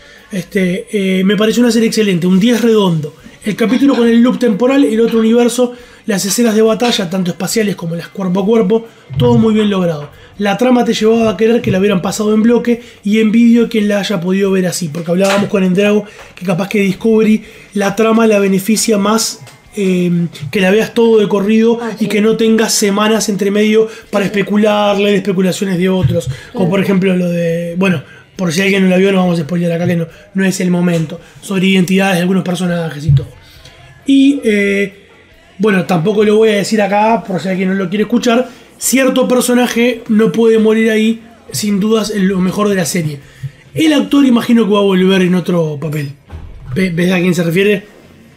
me pareció una serie excelente, un 10 redondo. El capítulo con el loop temporal, el otro universo, las escenas de batalla, tanto espaciales como las cuerpo a cuerpo, todo muy bien logrado. La trama te llevaba a querer que la hubieran pasado en bloque y envidio quien la haya podido ver así, porque hablábamos con Endrago que capaz que Discovery la trama la beneficia más que la veas todo de corrido y que no tengas semanas entre medio para especular, leer especulaciones de otros, como por ejemplo lo de, bueno, por si alguien no la vio no vamos a spoiler acá que no es el momento, sobre identidades de algunos personajes y todo. Y bueno, tampoco lo voy a decir acá por si alguien no lo quiere escuchar. Cierto personaje no puede morir ahí, sin dudas es lo mejor de la serie. El actor imagino que va a volver en otro papel. ¿Ves a quién se refiere?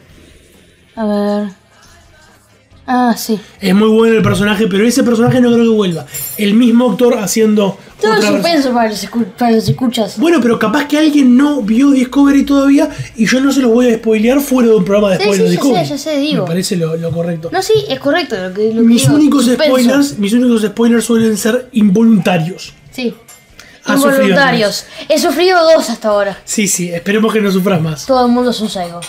A ver... Ah, sí. Es muy bueno el personaje, pero ese personaje no creo que vuelva. El mismo actor haciendo... Todo el suspenso para los escuchas. Bueno, pero capaz que alguien no vio Discovery todavía y yo no se los voy a spoilear fuera de un programa de spoilers de Discovery. Ya sé, digo. Me parece lo correcto. No, sí, es correcto lo que mis digo. únicos spoilers suelen ser involuntarios. Sí. Involuntarios. He sufrido 2 hasta ahora. Sí, esperemos que no sufras más. Todo el mundo es un psycho.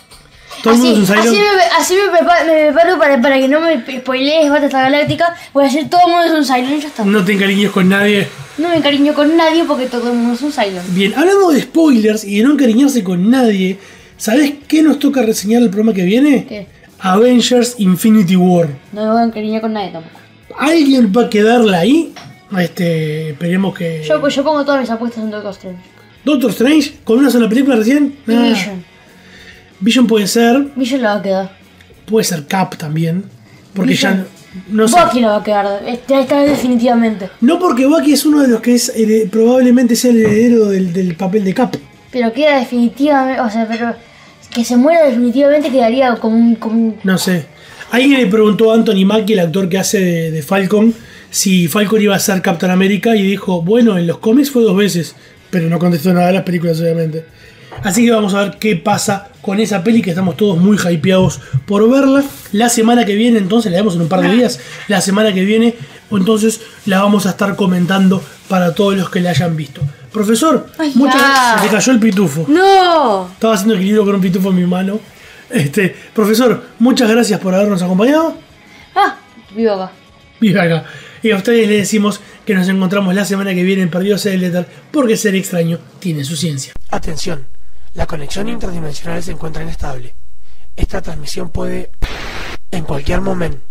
Así me preparo para que no me spoilees Battlestar Galáctica. Voy a decir todo el mundo es un Cylon y ya está. No te encariñes con nadie. No me encariño con nadie porque todo el mundo es un Cylon. Bien, hablando de spoilers y de no encariñarse con nadie, ¿sabés qué nos toca reseñar el programa que viene? ¿Qué? Avengers Infinity War. No me voy a encariñar con nadie tampoco. ¿Alguien va a quedarla ahí? Esperemos que... Yo pongo todas mis apuestas en Doctor Strange. ¿Doctor Strange? ¿Con una sola película recién? Vision puede ser. Vision la va a quedar. Puede ser Cap también. Porque Vision. ya no sé. Bucky la va a quedar. Esta vez definitivamente. No, porque Bucky es uno de los que es probablemente sea el heredero del papel de Cap. Pero queda definitivamente. O sea, pero que se muera definitivamente quedaría como un... No sé. Alguien le preguntó a Anthony Mackie, el actor que hace de Falcon, si Falcon iba a ser Captain America y dijo, bueno, en los cómics fue 2 veces. Pero no contestó nada de las películas, obviamente. Así que vamos a ver qué pasa con esa peli, que estamos todos muy hypeados por verla. La semana que viene, entonces, la vemos en un par de días. La semana que viene, entonces, la vamos a estar comentando para todos los que la hayan visto. Profesor, muchas gracias. Se te cayó el pitufo. ¡No! Estaba haciendo equilibrio con un pitufo en mi mano. Profesor, muchas gracias por habernos acompañado. Viva acá. Viva acá. Y a ustedes les decimos que nos encontramos la semana que viene en Perdidos en el Éter, porque ser extraño tiene su ciencia. Atención. La conexión interdimensional se encuentra inestable. Esta transmisión puede, en cualquier momento,